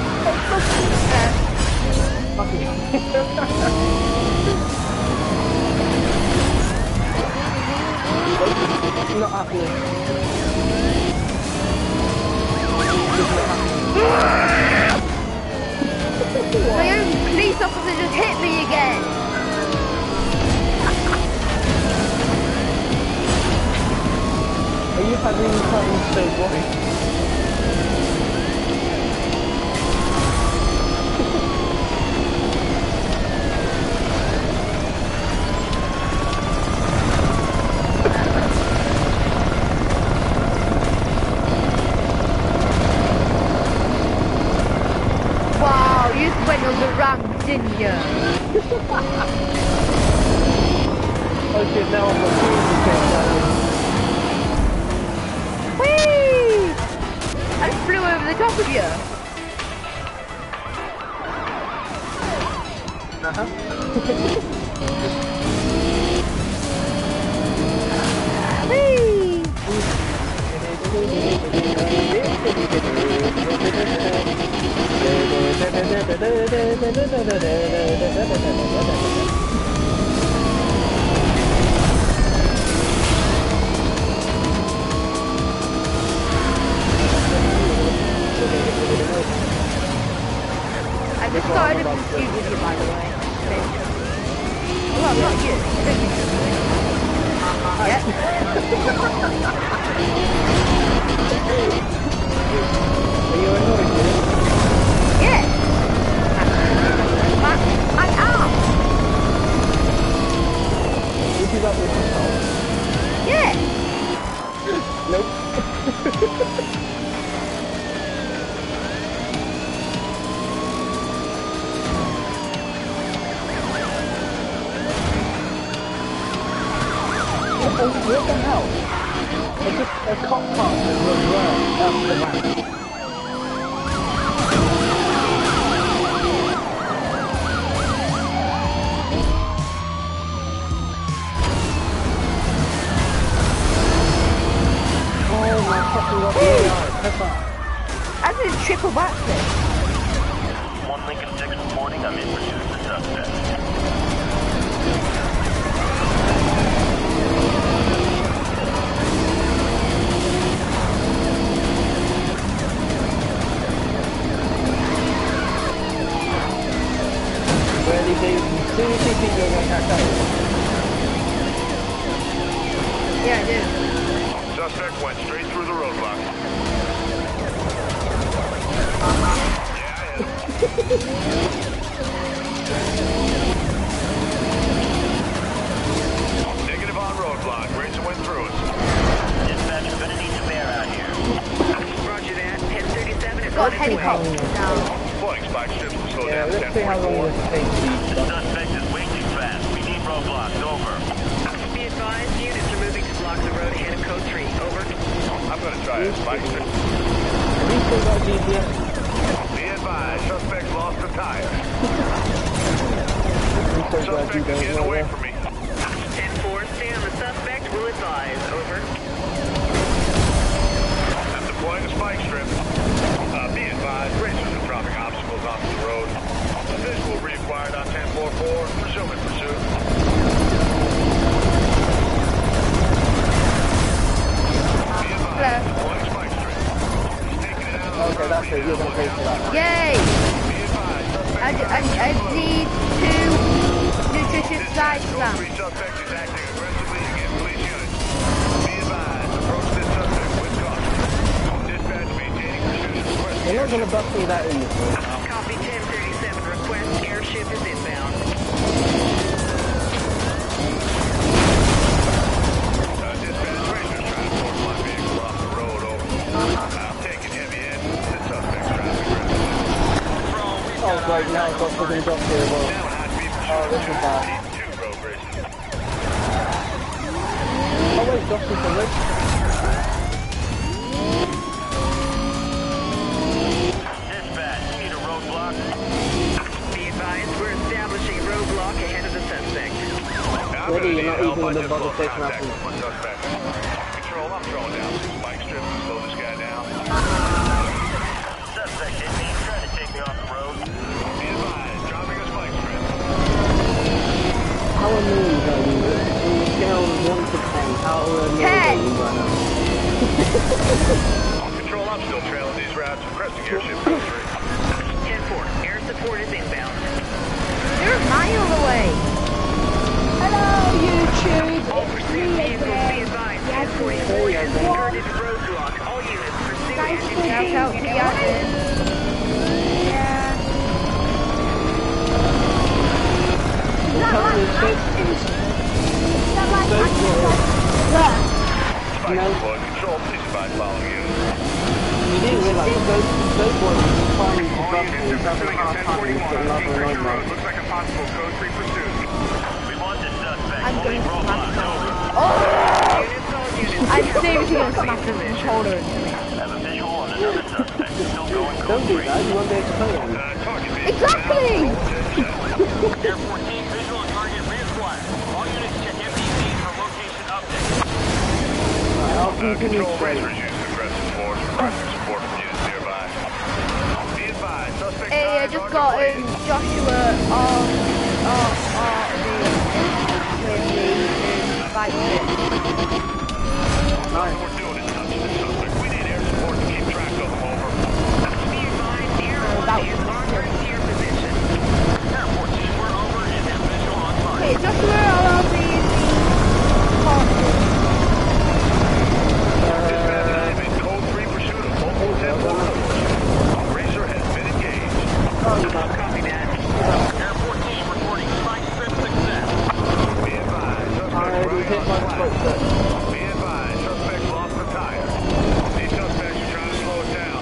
Fuck it. Not happening. It's not happening. My own police officer just hit me again. Are you having fun so worried? Wow, you just went on the ramp, didn't you? Okay, now I'm refusing Whee! I just flew over the top of you. Uh-huh. Whee! I just started a dispute with you, by the way. Well, not you. I don't think you're doing it. Are you annoyed with it? Yes. I, I am. Would you like me to stop? Yes. Nope. Oh, what the hell? It's just a cop car that runs around out the ramp. Oh my fucking god, yeah, pepper. I did a triple backflip. One Lincoln six reporting. I'm in pursuit of the suspect. Really, dude, you seriously think you're going to catch up? Yeah, I do. Suspect went straight through the roadblock. Yeah, I am. Negative on roadblock. Racer went through us. Dispatch, we're gonna need some air out here. Roger that. ten thirty-seven is Got on its way. helicopter now. Flooding spike strips will slow Yeah, down to let's see how long ten this takes you. The suspect is way too fast. We need roadblocks. Over. Be advised, units are moving to block the road ahead of Code three. Over. I'm gonna try it. Spike strip. Have you still got G P S? Be advised, suspect lost a tire. I'm so glad you Suspect is don't getting know away that. from me. ten four, stay on the suspect. Will advise. Over. I'm deploying a spike strip. Uh, be advised, racers are dropping obstacles onto the road. A visual reacquired on ten four four. Resuming pursuit. Be advised, deploying spike strip. He's taking it out. Okay, that's it. You're going to pay for that. Yay! Be advised, suspect I, I, I need two nutritious side Code stamps. three suspect is acting aggressively against police units. Be advised, approach this suspect with caution. Dispatch maintaining pursuit of request. You're not going to bust me that in this one. Copy ten thirty-seven. Request airship is inbound. Uh, dispatch racers trying to force my vehicle off the road. Over. I'm taking heavy in. The suspect's driving aggressively. Oh, great, now I've got fucking dropped here as well. Now high speed pursuit. Oh, this is bad. Two road racers. Oh, wait, Josh is on this. Dispatch, we need a roadblock. Be advised, we're establishing a roadblock ahead of the suspect. I I'm Ready, gonna you're not need help. even I gonna just bother lost taking contact action. with one suspect. Control, I'm throwing down some spike strips to slow this guy down. Suspect hit me, trying to take me off the road. Be advised, dropping a spike strip. How annoying are you? On a scale of one to ten, how annoying are you right now? Control, I'm still trailing these routes. Requesting airship code three. ten four, air support is inbound. You're a mile away. Hello, YouTube. All It's pursuit me vehicles be again. advised. Yes, ten forty-four has it's inverted roadblock. All units pursue Guys, engine please. Shout out to Yazin. Yeah. Is that Currently, like it's action? it's- Is that like so action? slow. Look. Spike No. deployed. Control, please advise following units. You didn't realise that those, those boys are trying to All grab units me, are having a pursuing a hard ten time forty-one with on another Kingfisher road Road. man. Looks like a possible code three pursuit. We want this suspect. I'm Holding going to roadblock. smash Over. Oh! units, all units. I'm seriously going to smash the controller into me. Have a visual on another suspect. Still going code Don't do three. that, you won't be able to play them. Uh, target vehicle Exactly! down. Roll to Air fourteen, visual on target reacquired. All units check M D Cs for location update. I'll Uh, continue control, straight. racers use aggressive force. Requesting support from units nearby. Be advised, suspect Hey, I tires just are got depleted. um, Joshua on, on, on the, with the um, bike pit. Nothing we're doing is touching the suspect. We need air support to keep track of them, over. Be advised, Air Oh, one that is was en route to your position. Air fourteen, we're over and have visual on target. Okay, Joshua, I'll be parking. Dispatch, I am in code three pursuit of multiple ten forty-four. Racer has been engaged. Copy that. Air fourteen, reporting spike strip success. Be advised, suspect I already running hit on my flat. spot set. Be advised, suspect lost the tire. These suspects are trying to slow it down.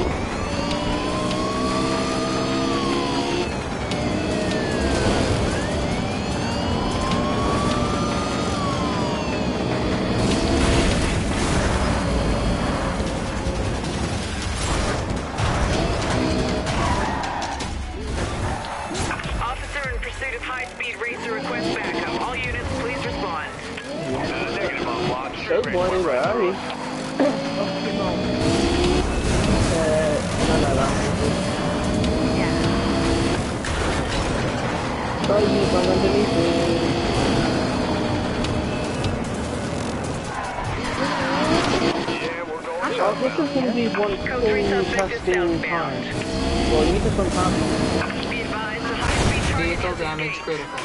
Officer in pursuit of high-speed racer request backup. All units, please respond. Uh, negative on block. So boy, where are you? Uh, no, no, no. Yeah. Try to use one underneath it. Yeah, we're going Oh, this is going to be one Code three full suspect is testing southbound. time. Well, you just one time. Be advised, the high-speed target Vehicle is damage engaged. critical.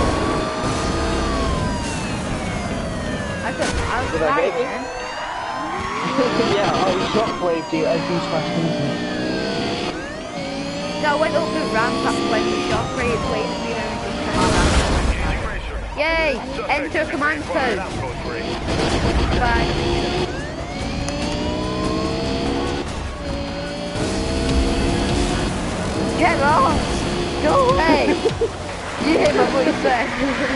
I said, I was Did I right hit you? then. Yeah, I shockwaved you as you smashed into me. So I went up the ramp up when the shock rate waited for me and just turned around. Engaging racer. Yay! Suspect Enter is command required post. out code three. Bye. Get lost! Go away! You hear my voice there.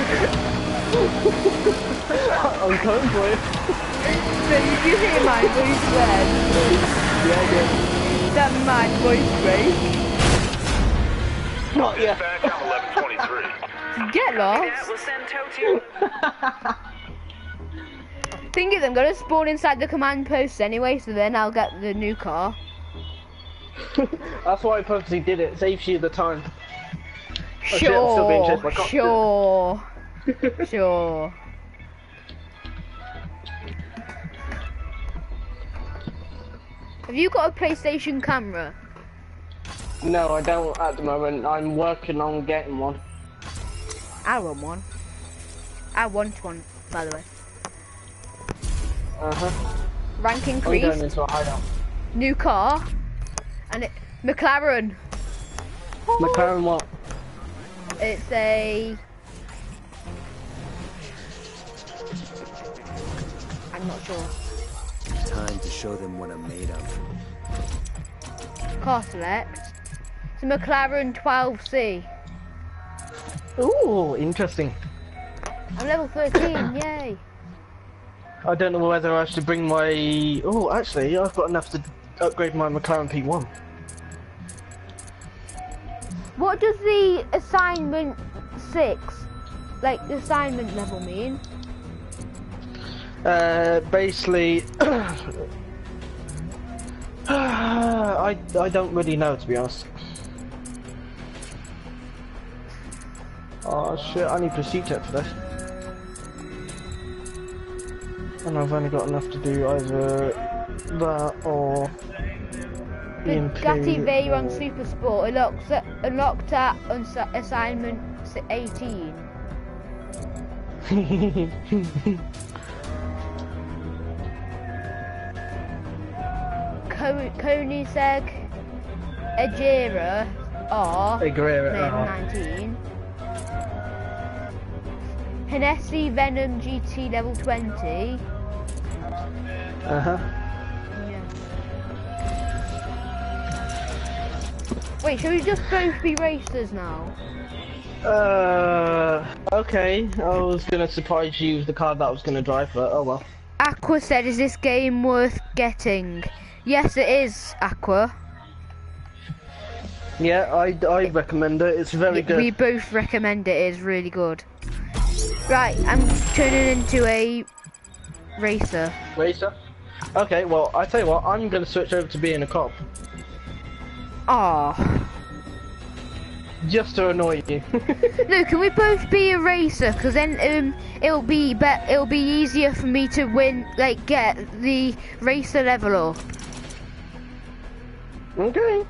I'm coming for you. So did you hear my voice there? Yeah, yeah. That mad voice break. Not yet. Dispatch, I'm eleven twenty-three. Get That lost. will send tow to. Thing is, I'm gonna spawn inside the command post anyway, so then I'll get the new car. That's why I purposely did it. Saves you the time. Oh, shit, I'm still being chased by Sure, cops. sure, sure. Have you got a PlayStation camera? No, I don't at the moment. I'm working on getting one. I want one. I want one, by the way. Uh huh. Rank I'm going increased, into a hideout. new car, and it, McLaren. McLaren what? It's a... I'm not sure. Time to show them what I'm made of. Car select. It's a McLaren twelve C. Ooh, interesting. I'm level thirteen, yay. I don't know whether I should bring my... Oh, actually, I've got enough to upgrade my McLaren P one. What does the assignment six like the assignment level mean? Uh, basically, I I don't really know, to be honest. Oh shit! I need pursuit tech for this, and I've only got enough to do either that or The E M P. Gatti V on Super Sport unlocked at, unlocked at unsa- assignment eighteen. Ko- Koenigsegg Agera R Agera level R. nineteen. Hennessy Venom G T level twenty. Uh huh. Yeah. Wait, should we just both be racers now? Uh, okay. I was gonna surprise you with the car that I was gonna drive, but oh well. Aqua said, is this game worth getting? Yes, it is, Aqua. Yeah, I I recommend it. It's very good. We both recommend it, it is really good. Right, I'm turning into a racer. Racer. Okay, well, I tell you what, I'm gonna switch over to being a cop. Ah. Just to annoy you. No, can we both be a racer? Because then um, it'll be be it'll be easier for me to win, like get the racer level up. Okay.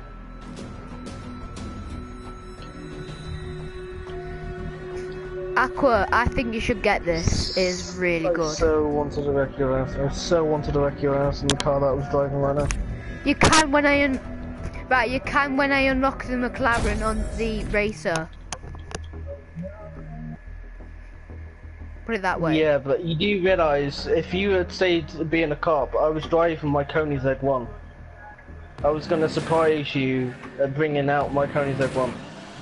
Aqua, I think you should get this. It is really I good. so wanted to wreck your ass. I so wanted to wreck your ass in the car that I was driving right now. You can when I un right. You can when I unlock the McLaren on the racer. Put it that way. Yeah, but you do realise if you had stayed being a cop, I was driving my Koenigsegg one. I was gonna surprise you at bringing out my Koenigsegg one.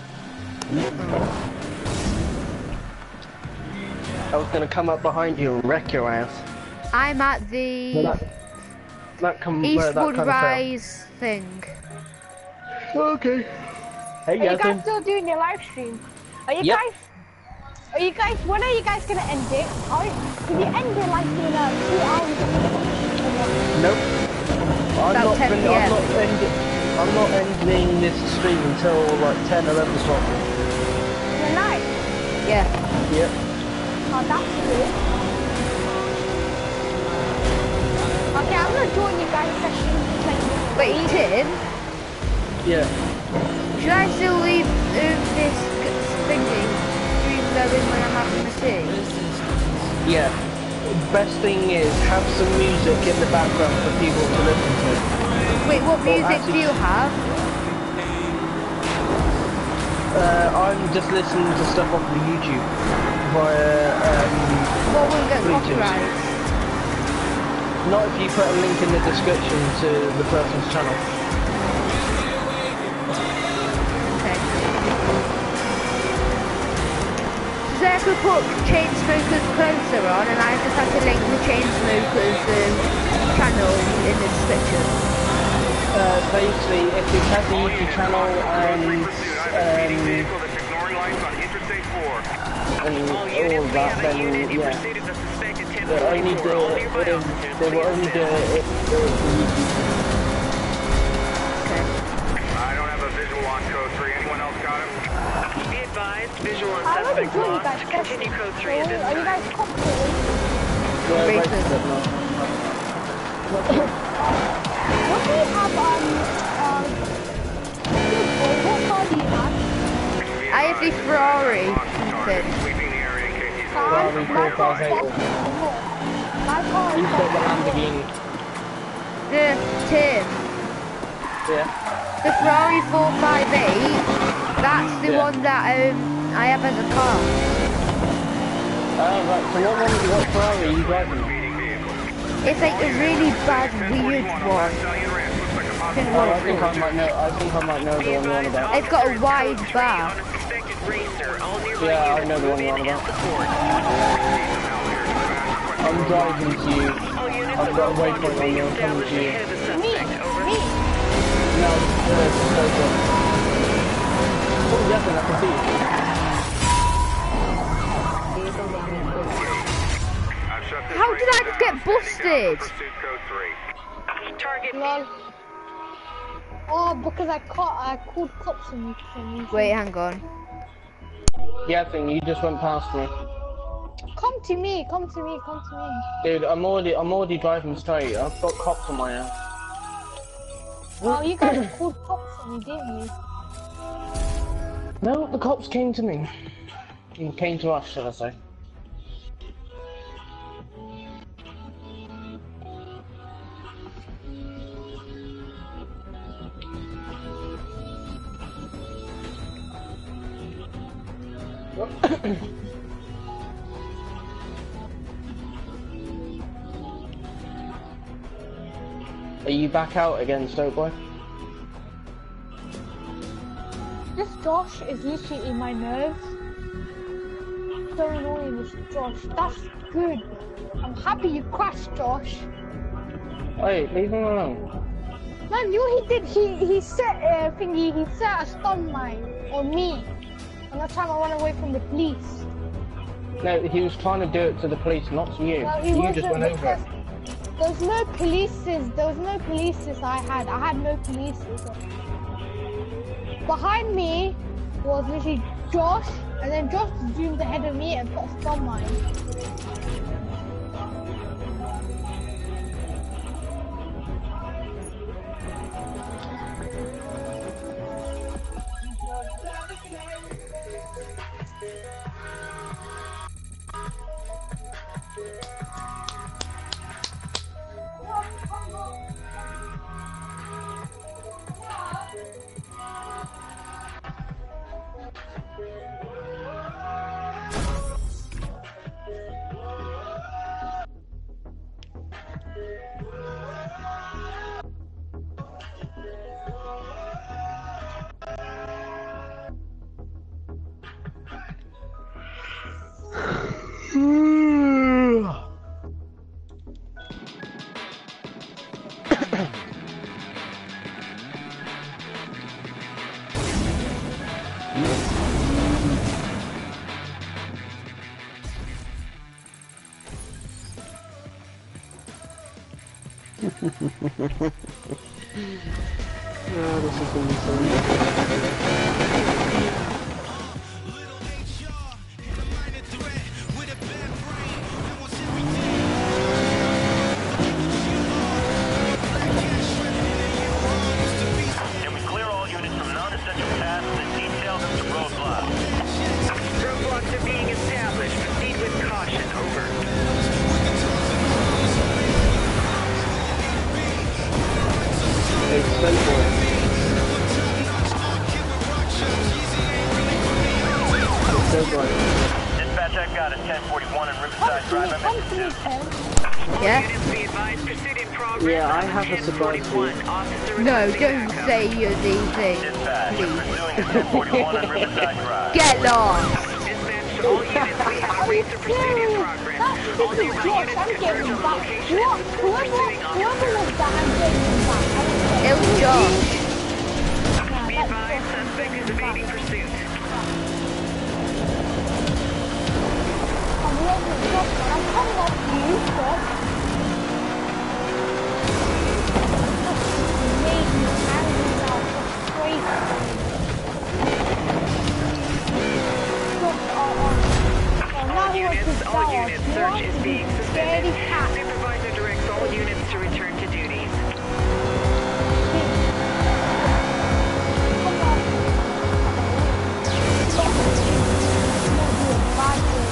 I was gonna come up behind you and wreck your ass. I'm at the But that, that come, uh, Eastwood that kind of Rise thing. Okay. Hey, Are you guys Yasmin. still doing your live stream? Are you Yep. guys? Are you guys? When are you guys gonna end it? Are you, can you end it like in uh, two hours? Nope. I'm About not, ten fin- p m. I'm not ending. I'm not ending this stream until like ten, eleven o'clock. In the night? Yeah. Yep. Oh, that's good. Okay, I'm gonna join you guys' session. Like, Wait, Tim, Yeah. should I still leave um, this thingy stream going when I'm having the tea? Yeah. Best thing is have some music in the background for people to listen to. Wait, what music actually- do you have? Uh, I'm just listening to stuff off the YouTube via um, What will get Bluetooth. copyright? Not if you put a link in the description to the person's channel. Okay. So I could put Chainsmokers Closer on, and I just have to link the Chainsmokers um, channel in the description. Uh, basically, if it has a YouTube channel and um, vehicle that's ignoring lights on Interstate four. and All all units, of that, nearby unit, then you yeah. proceeded to suspected ten They only do forty-four. All it, nearby they, officers, they will please only do assist. it if there's a YouTube. Okay. I don't have a visual on code three. Anyone else got him? Be advised, visual on I already suspect joined you lost. guys' session. Continue code three at this Are you time. guys comfortable? Yeah, Racist. racist, no. What do you have on? Um, what car do you have? I have the Ferrari. Ethan. Sweeping the area in case he's Ferrari My four car five is eight. My car is You've got the Lamborghini. The Tim. Yeah. The Ferrari four five eight. That's the Yeah. one that um I have as a car. Oh, right. So what one? What Ferrari are you driving? It's like a really bad weird one. Can Oh, I walk think I through. might know. I think I might know the one you're on about. It's got a wide bar. On a suspected racer. All nearby Yeah, I units, know the one move you're in on and about. support. I'm driving to you. All units I've are got a responding waypoint to on being you. I'm coming established to you. ahead of the Me, suspect. Over. me. No, uh, so good. Oh, yes, and I can see you. How did I just get busted? Pursuit code three. Target Lol. Oh, because I caught, I called cops on you for some reason. Wait, hang on. Yeah, thing, you just went past me. Come to me, come to me, come to me. Dude, I'm already, I'm already driving straight. I've got cops on my ass. Oh, you guys called cops on me, didn't you? No, the cops came to me. He came to us, shall I say. Are you back out again, Stoke Boy? This Josh is literally in my nerves. So annoying, this Josh. That's good. I'm happy you crashed, Josh. Hey, leave him alone. Man, you know he did. He he set a uh, thingy. He set a stun mine on me, and that's time I ran away from the police. No, he was trying to do it to the police, not to you. Well, he you wasn't just went over it. because there was no polices. There was no polices I had. I had no polices. Behind me was literally Josh, and then Josh zoomed ahead of me and put a stun mine. Ah, this is gonna be so Can we clear all units from non-essential tasks and detail them to roadblocks? Roadblocks are being established. Proceed with caution. Over. Hey, Stoke Boy. Stoke Boy. Dispatch, I've got a ten forty-one and Riverside Drive. I'm Come in to me, pursuit. Ken. Yeah? Units be advised. Pursuit in progress. Yeah, I on have a surprise for you. ten forty-one. Officer No, requesting don't backup. say you're the thing. Dispatch, I'm Please. pursuing a ten forty-one on Riverside Drive. Get lost! Dispatch to all units. We have racer pursuit in progress. That's All this is nearby Josh. units I'm converge getting on the back. location. What? Whoever, Pursuing whoever officer. was that, I'm getting back. I'm It was Josh. Be advised, suspect is evading pursuit. I'm loving Josh, man. I'm coming up to you, Josh. You made me angry now. That's crazy. Josh, oh, oh. Oh, now All he wants to units, all die. units, He search wants is to be being scaredy suspended. cat. Supervisor directs all units to return to duties. Come on. Stop. It's gonna be a bad day.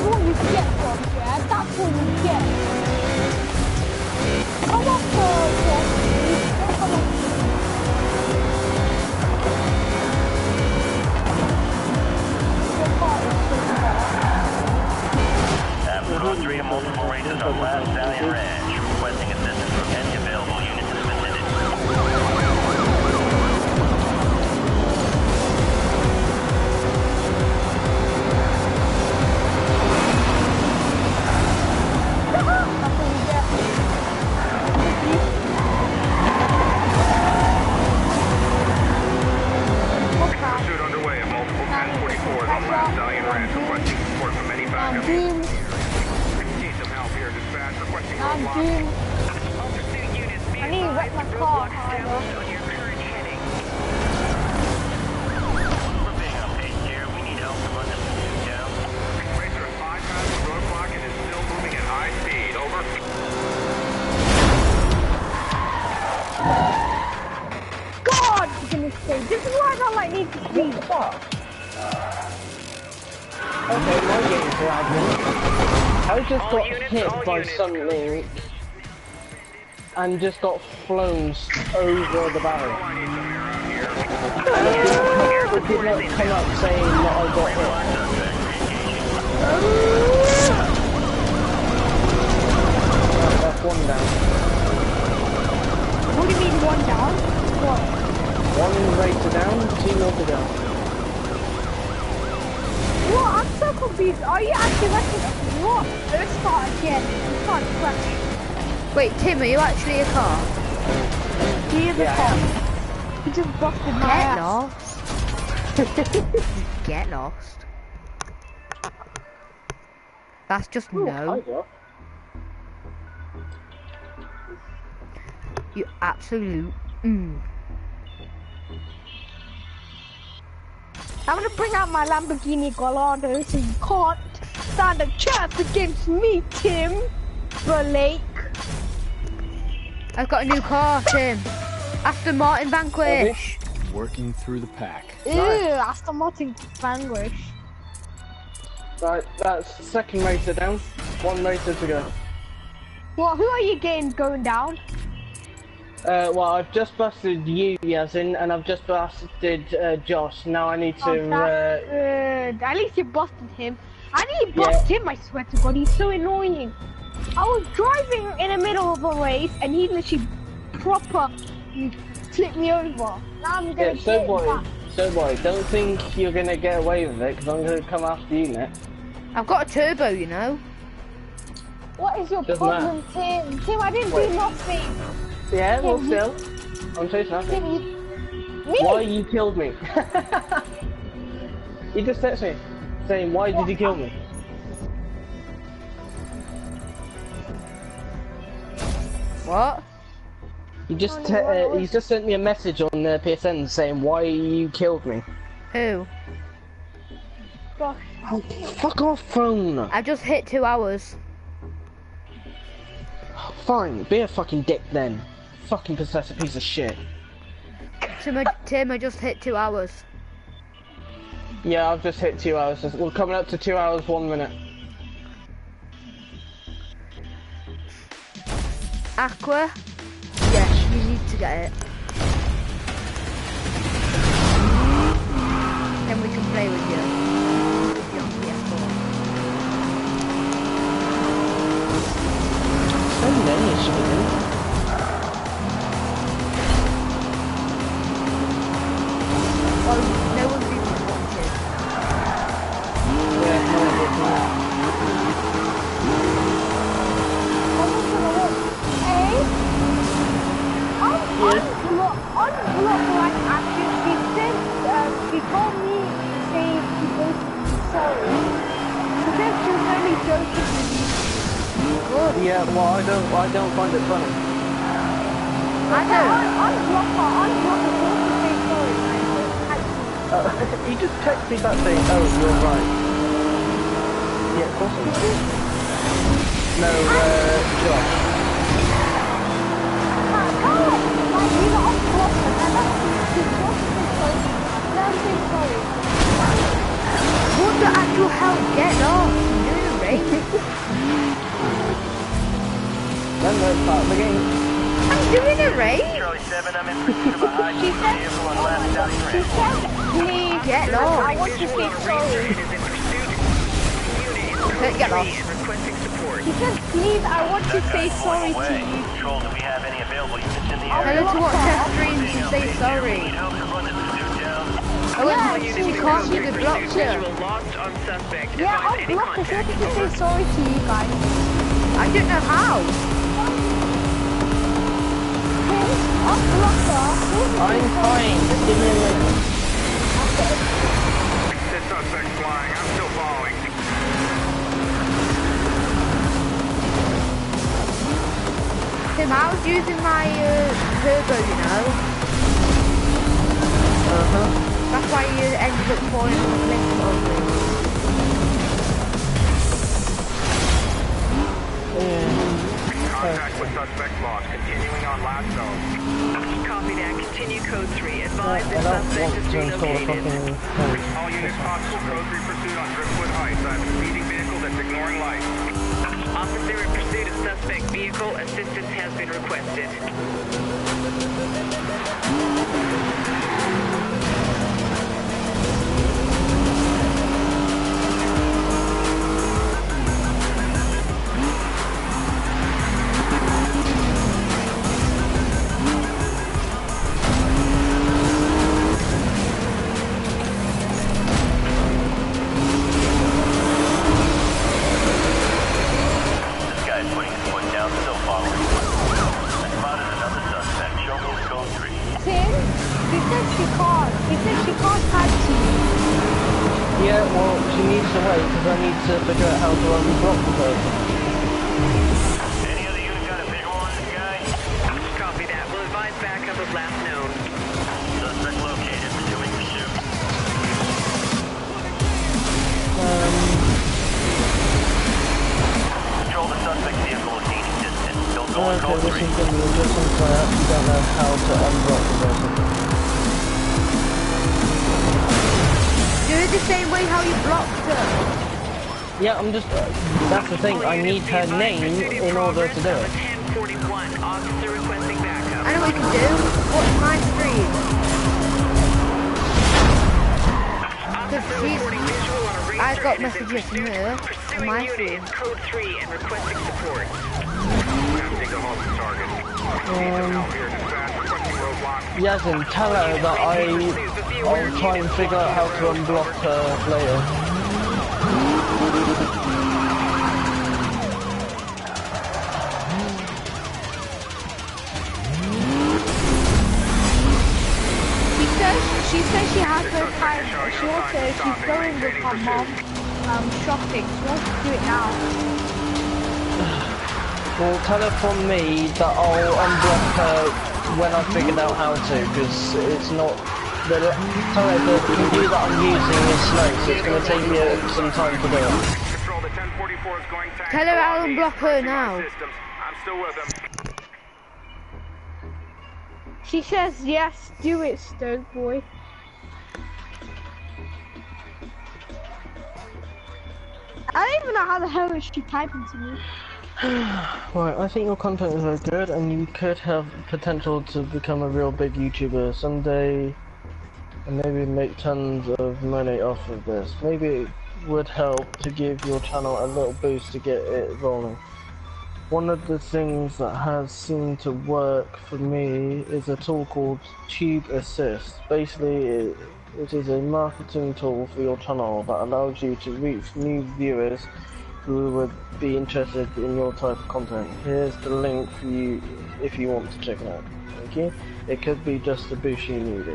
what you get, Josh, yeah? That's what you get. Come on, Josh, yeah? Come on. Apple three and multiple races on Last Stallion Ranch. Requesting assistance from any available units in the vicinity. Pursuit underway at multiple ten forty-fours on Last Stallion Ranch, requesting support from any backup. Boom. Need some help here, dispatch, requesting I'm roadblock. boom. All pursuit units, be I need to wreck advised, my car, roadblock established Tyler. on your current heading. We're being outpaced here. We need help to run this pursuit down. Racer is bypassed the roadblock and is still moving at high speed. Over. God, for goodness sake. This is why I don't like Need for Speed. Okay, my game's lagging. I just All got units, hit all by units, something and just got flown s- over the barrel. I need some air out here. It did not come up saying that I got hit. Right, that's one down. What do you mean one down? What? One racer down, two more to go. What? I'm so confused. Are you actually wrecking us? What? Let's start again. Let's start fresh. Wait, Tim, are you actually a car? He is a Yeah, I cop. am. He just busted my Get ass. lost. Get lost. That's just Ooh, no. Kaiser. You absolute. Mm. I'm gonna bring out my Lamborghini Gallardo so you can't stand a chance against me, Tim Blake. I've got a new car, Tim. Aston Martin Vanquish. Working through the pack. Ew, Aston Martin Vanquish. Right, that's second racer down, one racer to go. What? Who are you getting going down? Uh, well, I've just busted you, Yazin, and I've just busted uh, Josh. Now I need Oh, to. that's Uh, good. At least you busted him. I nearly bust him, I swear to God. He's so annoying. I was driving in the middle of a race and he literally proper flipped me over. Now I'm gonna yeah, get so him boy, back. so boy, don't think you're gonna get away with it, because I'm gonna come after you next. I've got a turbo, you know. What is your Doesn't problem, Tim? Tim, I didn't Wait. do nothing. Yeah, well, Tim, still, I'm chasing after Tim, you. you... Me? Why you killed me? You just text me saying, why did you kill me? What? You just te uh, you just sent me a message on uh, P S N saying why you killed me. Who? Gosh. Oh, fuck off, phone. I just hit two hours. Fine, be a fucking dick then. Fucking possessive piece of shit. Tim, I, Tim, I just hit two hours. Yeah, I've just hit two hours. We're coming up to two hours, one minute. Aqua? Yes, you need to get it. Then we can play with you. With you on P S four. So many shit. Well, no one's even watching. Yeah, no, I didn't. Hey? Un unblock, unblock like action. He said, uh, he told me to say he was sorry. He said she was only joking with you. Yeah, well, I don't, I don't find it funny. I Un know. unblock her, unblock her, don't say sorry. Uh, he just texted me back saying, oh, you're right. Yeah, of course I'm right. No, uh, Josh. Like, you know, unblock her, and that's just don't say sorry. Don't say sorry. What the actual hell? Get off! No. race. Then that's part of the game. I'm doing a race. Charlie seven, I'm in pursuit of a high-speed vehicle on last Stallion She Ranch. said, please, Get I lost. want to say sorry. Get lost. Requesting support. She said, please, I want to That say guy's sorry pulling to away. you. Control, do we have any available units in the Tell area? her to watch her streams and say sorry. Need help to run this pursuit down? Oh, Yeah, she she can't see the block Visual here. lost on suspect. Yeah, Advise I'm any blocked. I contact. wanted to say sorry to you guys. I don't know how. I'm blocked her. I'm fine, just give me a minute. This suspect's flying. I'm still following. Tim, I was using my uh, turbo, you know. Uh-huh. That's why you ended up falling on the cliff over. Contact with suspect lost. Continuing on last zone. Copy that. Continue code three. Advise I that don't suspect want is to install a relocated. fucking code. All units possible. Code three pursuit on Driftwood Heights. I have a speeding vehicle that's ignoring lights. Officer in pursuit of suspect vehicle. Assistance has been requested. This guy's putting his foot down, still following. I spotted another suspect. Show me his code three. Tim, she said she can't. She said she can't tag team. Yeah, well, she needs to wait because I need to figure out how to unblock the person. Any other unit got a visual on this guy? Copy that. We'll advise backup of last known. Suspect located. Resuming pursuit. Um, Control the suspect vehicle at gaining distance. Don't go on okay, code this three. is going to be interesting because I actually don't know how to unblock the person. Do it the same way how you blocked her. Yeah, I'm just, uh, that's the thing, I need her name in order to do it. ten forty-one. Officer requesting backup. I know what you can do. Watch my stream. Officer she's- reporting visual on a racer I got and is in messages from pursuit. her on Pursuing my unit stream. is code three and requesting support. Attempting to halt the target. Um, Help here. Dispatch requesting roadblock. Yasin, tell her that I, I'll try and figure out how to unblock her later. She says she says she has no time. She also she's going with her mom um shopping. She wants to do it now. Well, tell her from me that I'll unblock her when I figured out how to, because it's not... The, tell her the computer that I'm using is slow, so it's going to take me uh, some time to do it. Control, the ten forty-four is going taxi. Tell her I'll unblock her now. Systems. I'm still with him. She says yes, do it, Stoke boy. I don't even know how the hell is she typing to me. Right, I think your content is very good, and you could have potential to become a real big YouTuber someday, and maybe make tons of money off of this. Maybe it would help to give your channel a little boost to get it rolling. One of the things that has seemed to work for me is a tool called Tube Assist. Basically, it, it is a marketing tool for your channel that allows you to reach new viewers who would be interested in your type of content. Here's the link for you if you want to check it out. Okay? It could be just the boost you needed.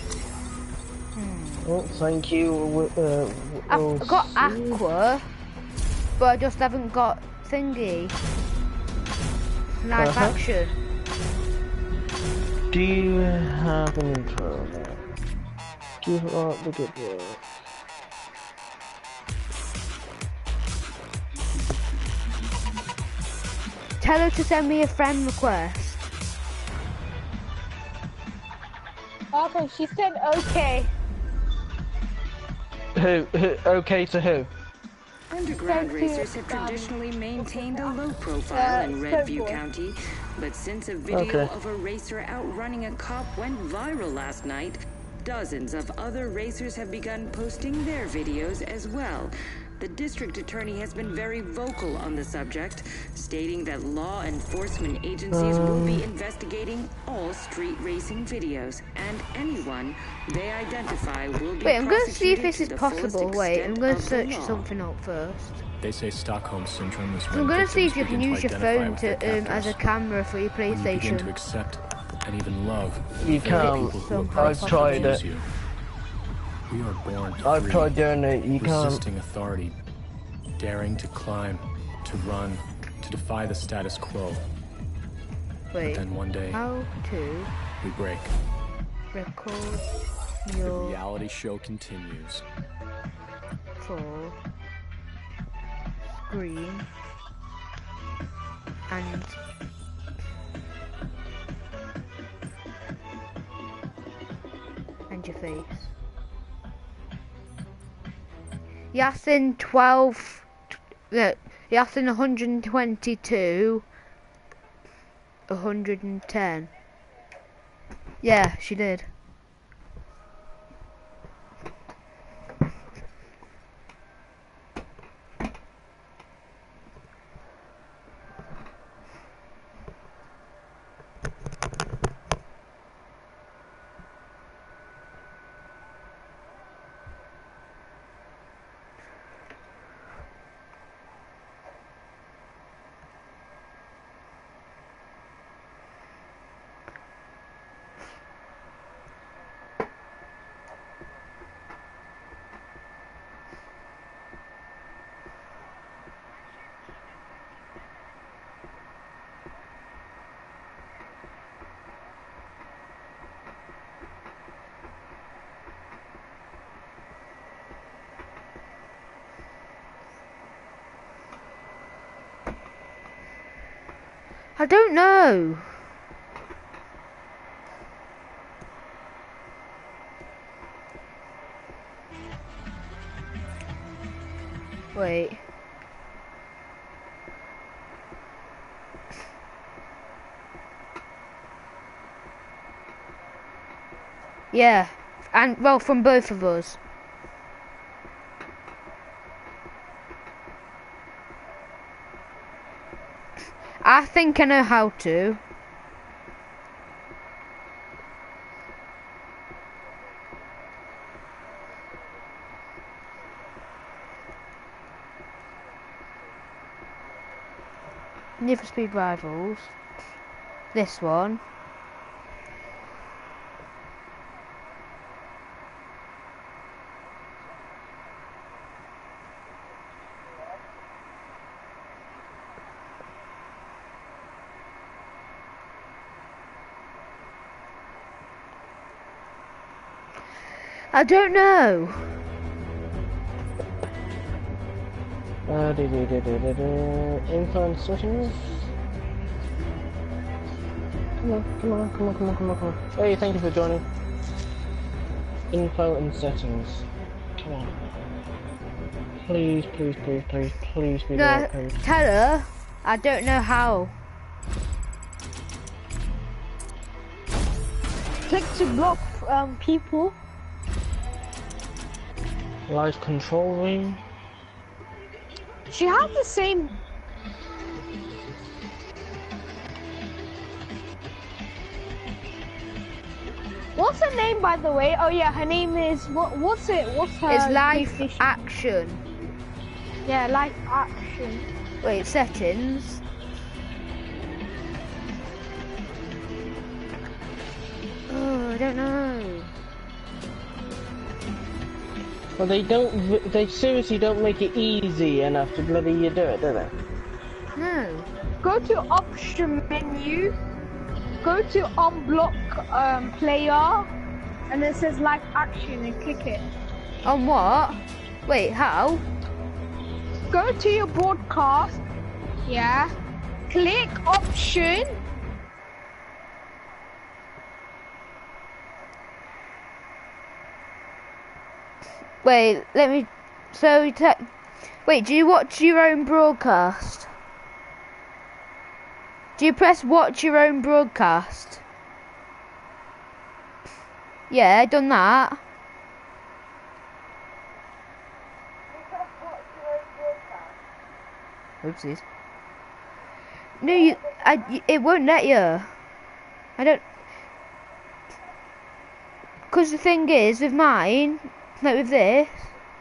Hmm. Well, thank you. Uh, we'll I've got see. Aqua, but I just haven't got Thingy. Live Uh-huh. action. Do you have an intro now? Give up the good work. Tell her to send me a friend request. Okay, she said okay. Who, who? Okay to who? Uh, Underground Thank you, racers have um, traditionally maintained a low profile uh, in Redview Stonewall. County, but since a video Okay. of a racer outrunning a cop went viral last night, dozens of other racers have begun posting their videos as well. The district attorney has been very vocal on the subject, stating that law enforcement agencies will be investigating all street racing videos, and anyone they identify will be Wait, I'm going to see if prosecuted this to is the fullest possible. Wait, I'm extent going to of the search law. something up first. They say Stockholm Syndrome is So when I'm going to see victims if you can begin use to your identify phone with their to um, as a captors. camera for your When you begin to PlayStation. accept and even love You the very can't. people who Somehow oppose I've tried and it. choose you. We are born I've free, tried doing it. You can't. resisting authority, daring to climb, to run, to defy the status quo. Wait, Then one day, how to we break. record The your reality show continues. full screen and and your face. Yasin twelve. No, Yasin one hundred twenty-two. one hundred ten. Yeah, she did. I don't know. Wait. Yeah, and well, from both of us. I think I know how to. Need for Speed Rivals. This one. I don't know. Uh, do, do, do, do, do, do. Influence settings. Come on, come on, come on, come on, come on, come on. Hey, thank you for joining. Info and settings. Come on. Please, please, please, please, please be No, right, please. tell her I don't know how. Click to block um, people. Live control room. She has the same. What's her name, by the way? Oh yeah, her name is what? What's it? What's her? It's live PlayStation? action. Yeah, live action. Wait, settings. Oh, I don't know. Well, they don't. They seriously don't make it easy enough to bloody you do it, do they? No. Go to option menu. Go to unblock um, player, and it says live action, and click it. On what? Wait, how? Go to your broadcast. Yeah. Click option. Wait, let me. So, te- Wait, do you watch your own broadcast? Do you press watch your own broadcast? Yeah, done that. Oopsies. No, you, I, it won't let you. I don't... Because the thing is, with mine, like with this...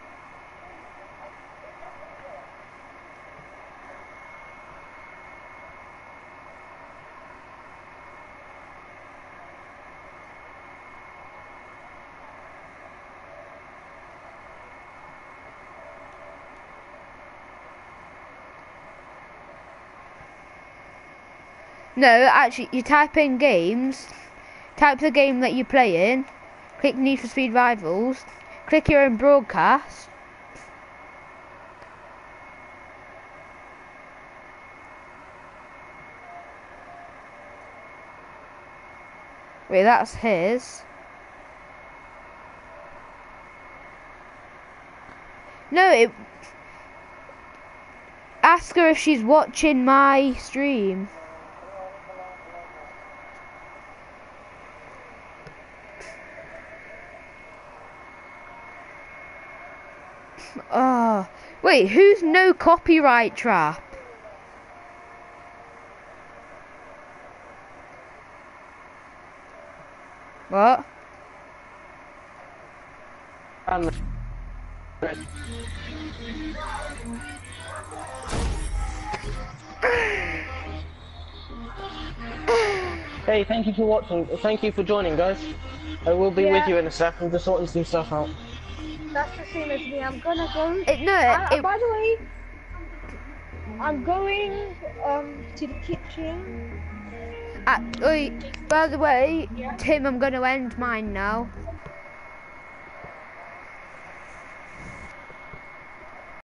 No, actually, you type in games, type the game that you're playing, click Need for Speed Rivals, click your own broadcast. Wait, that's his. No, it... Ask her if she's watching my stream. Oh, wait, who's no copyright trap? What? Um, hey, thank you for watching. Thank you for joining, guys. I will be Yeah. with you in a sec. I'm just sorting some stuff out. That's the same as me. I'm gonna go. It, no, Uh, it, by the way, I'm going um to the kitchen. uh, wait, by the way, Tim, I'm going to end mine now.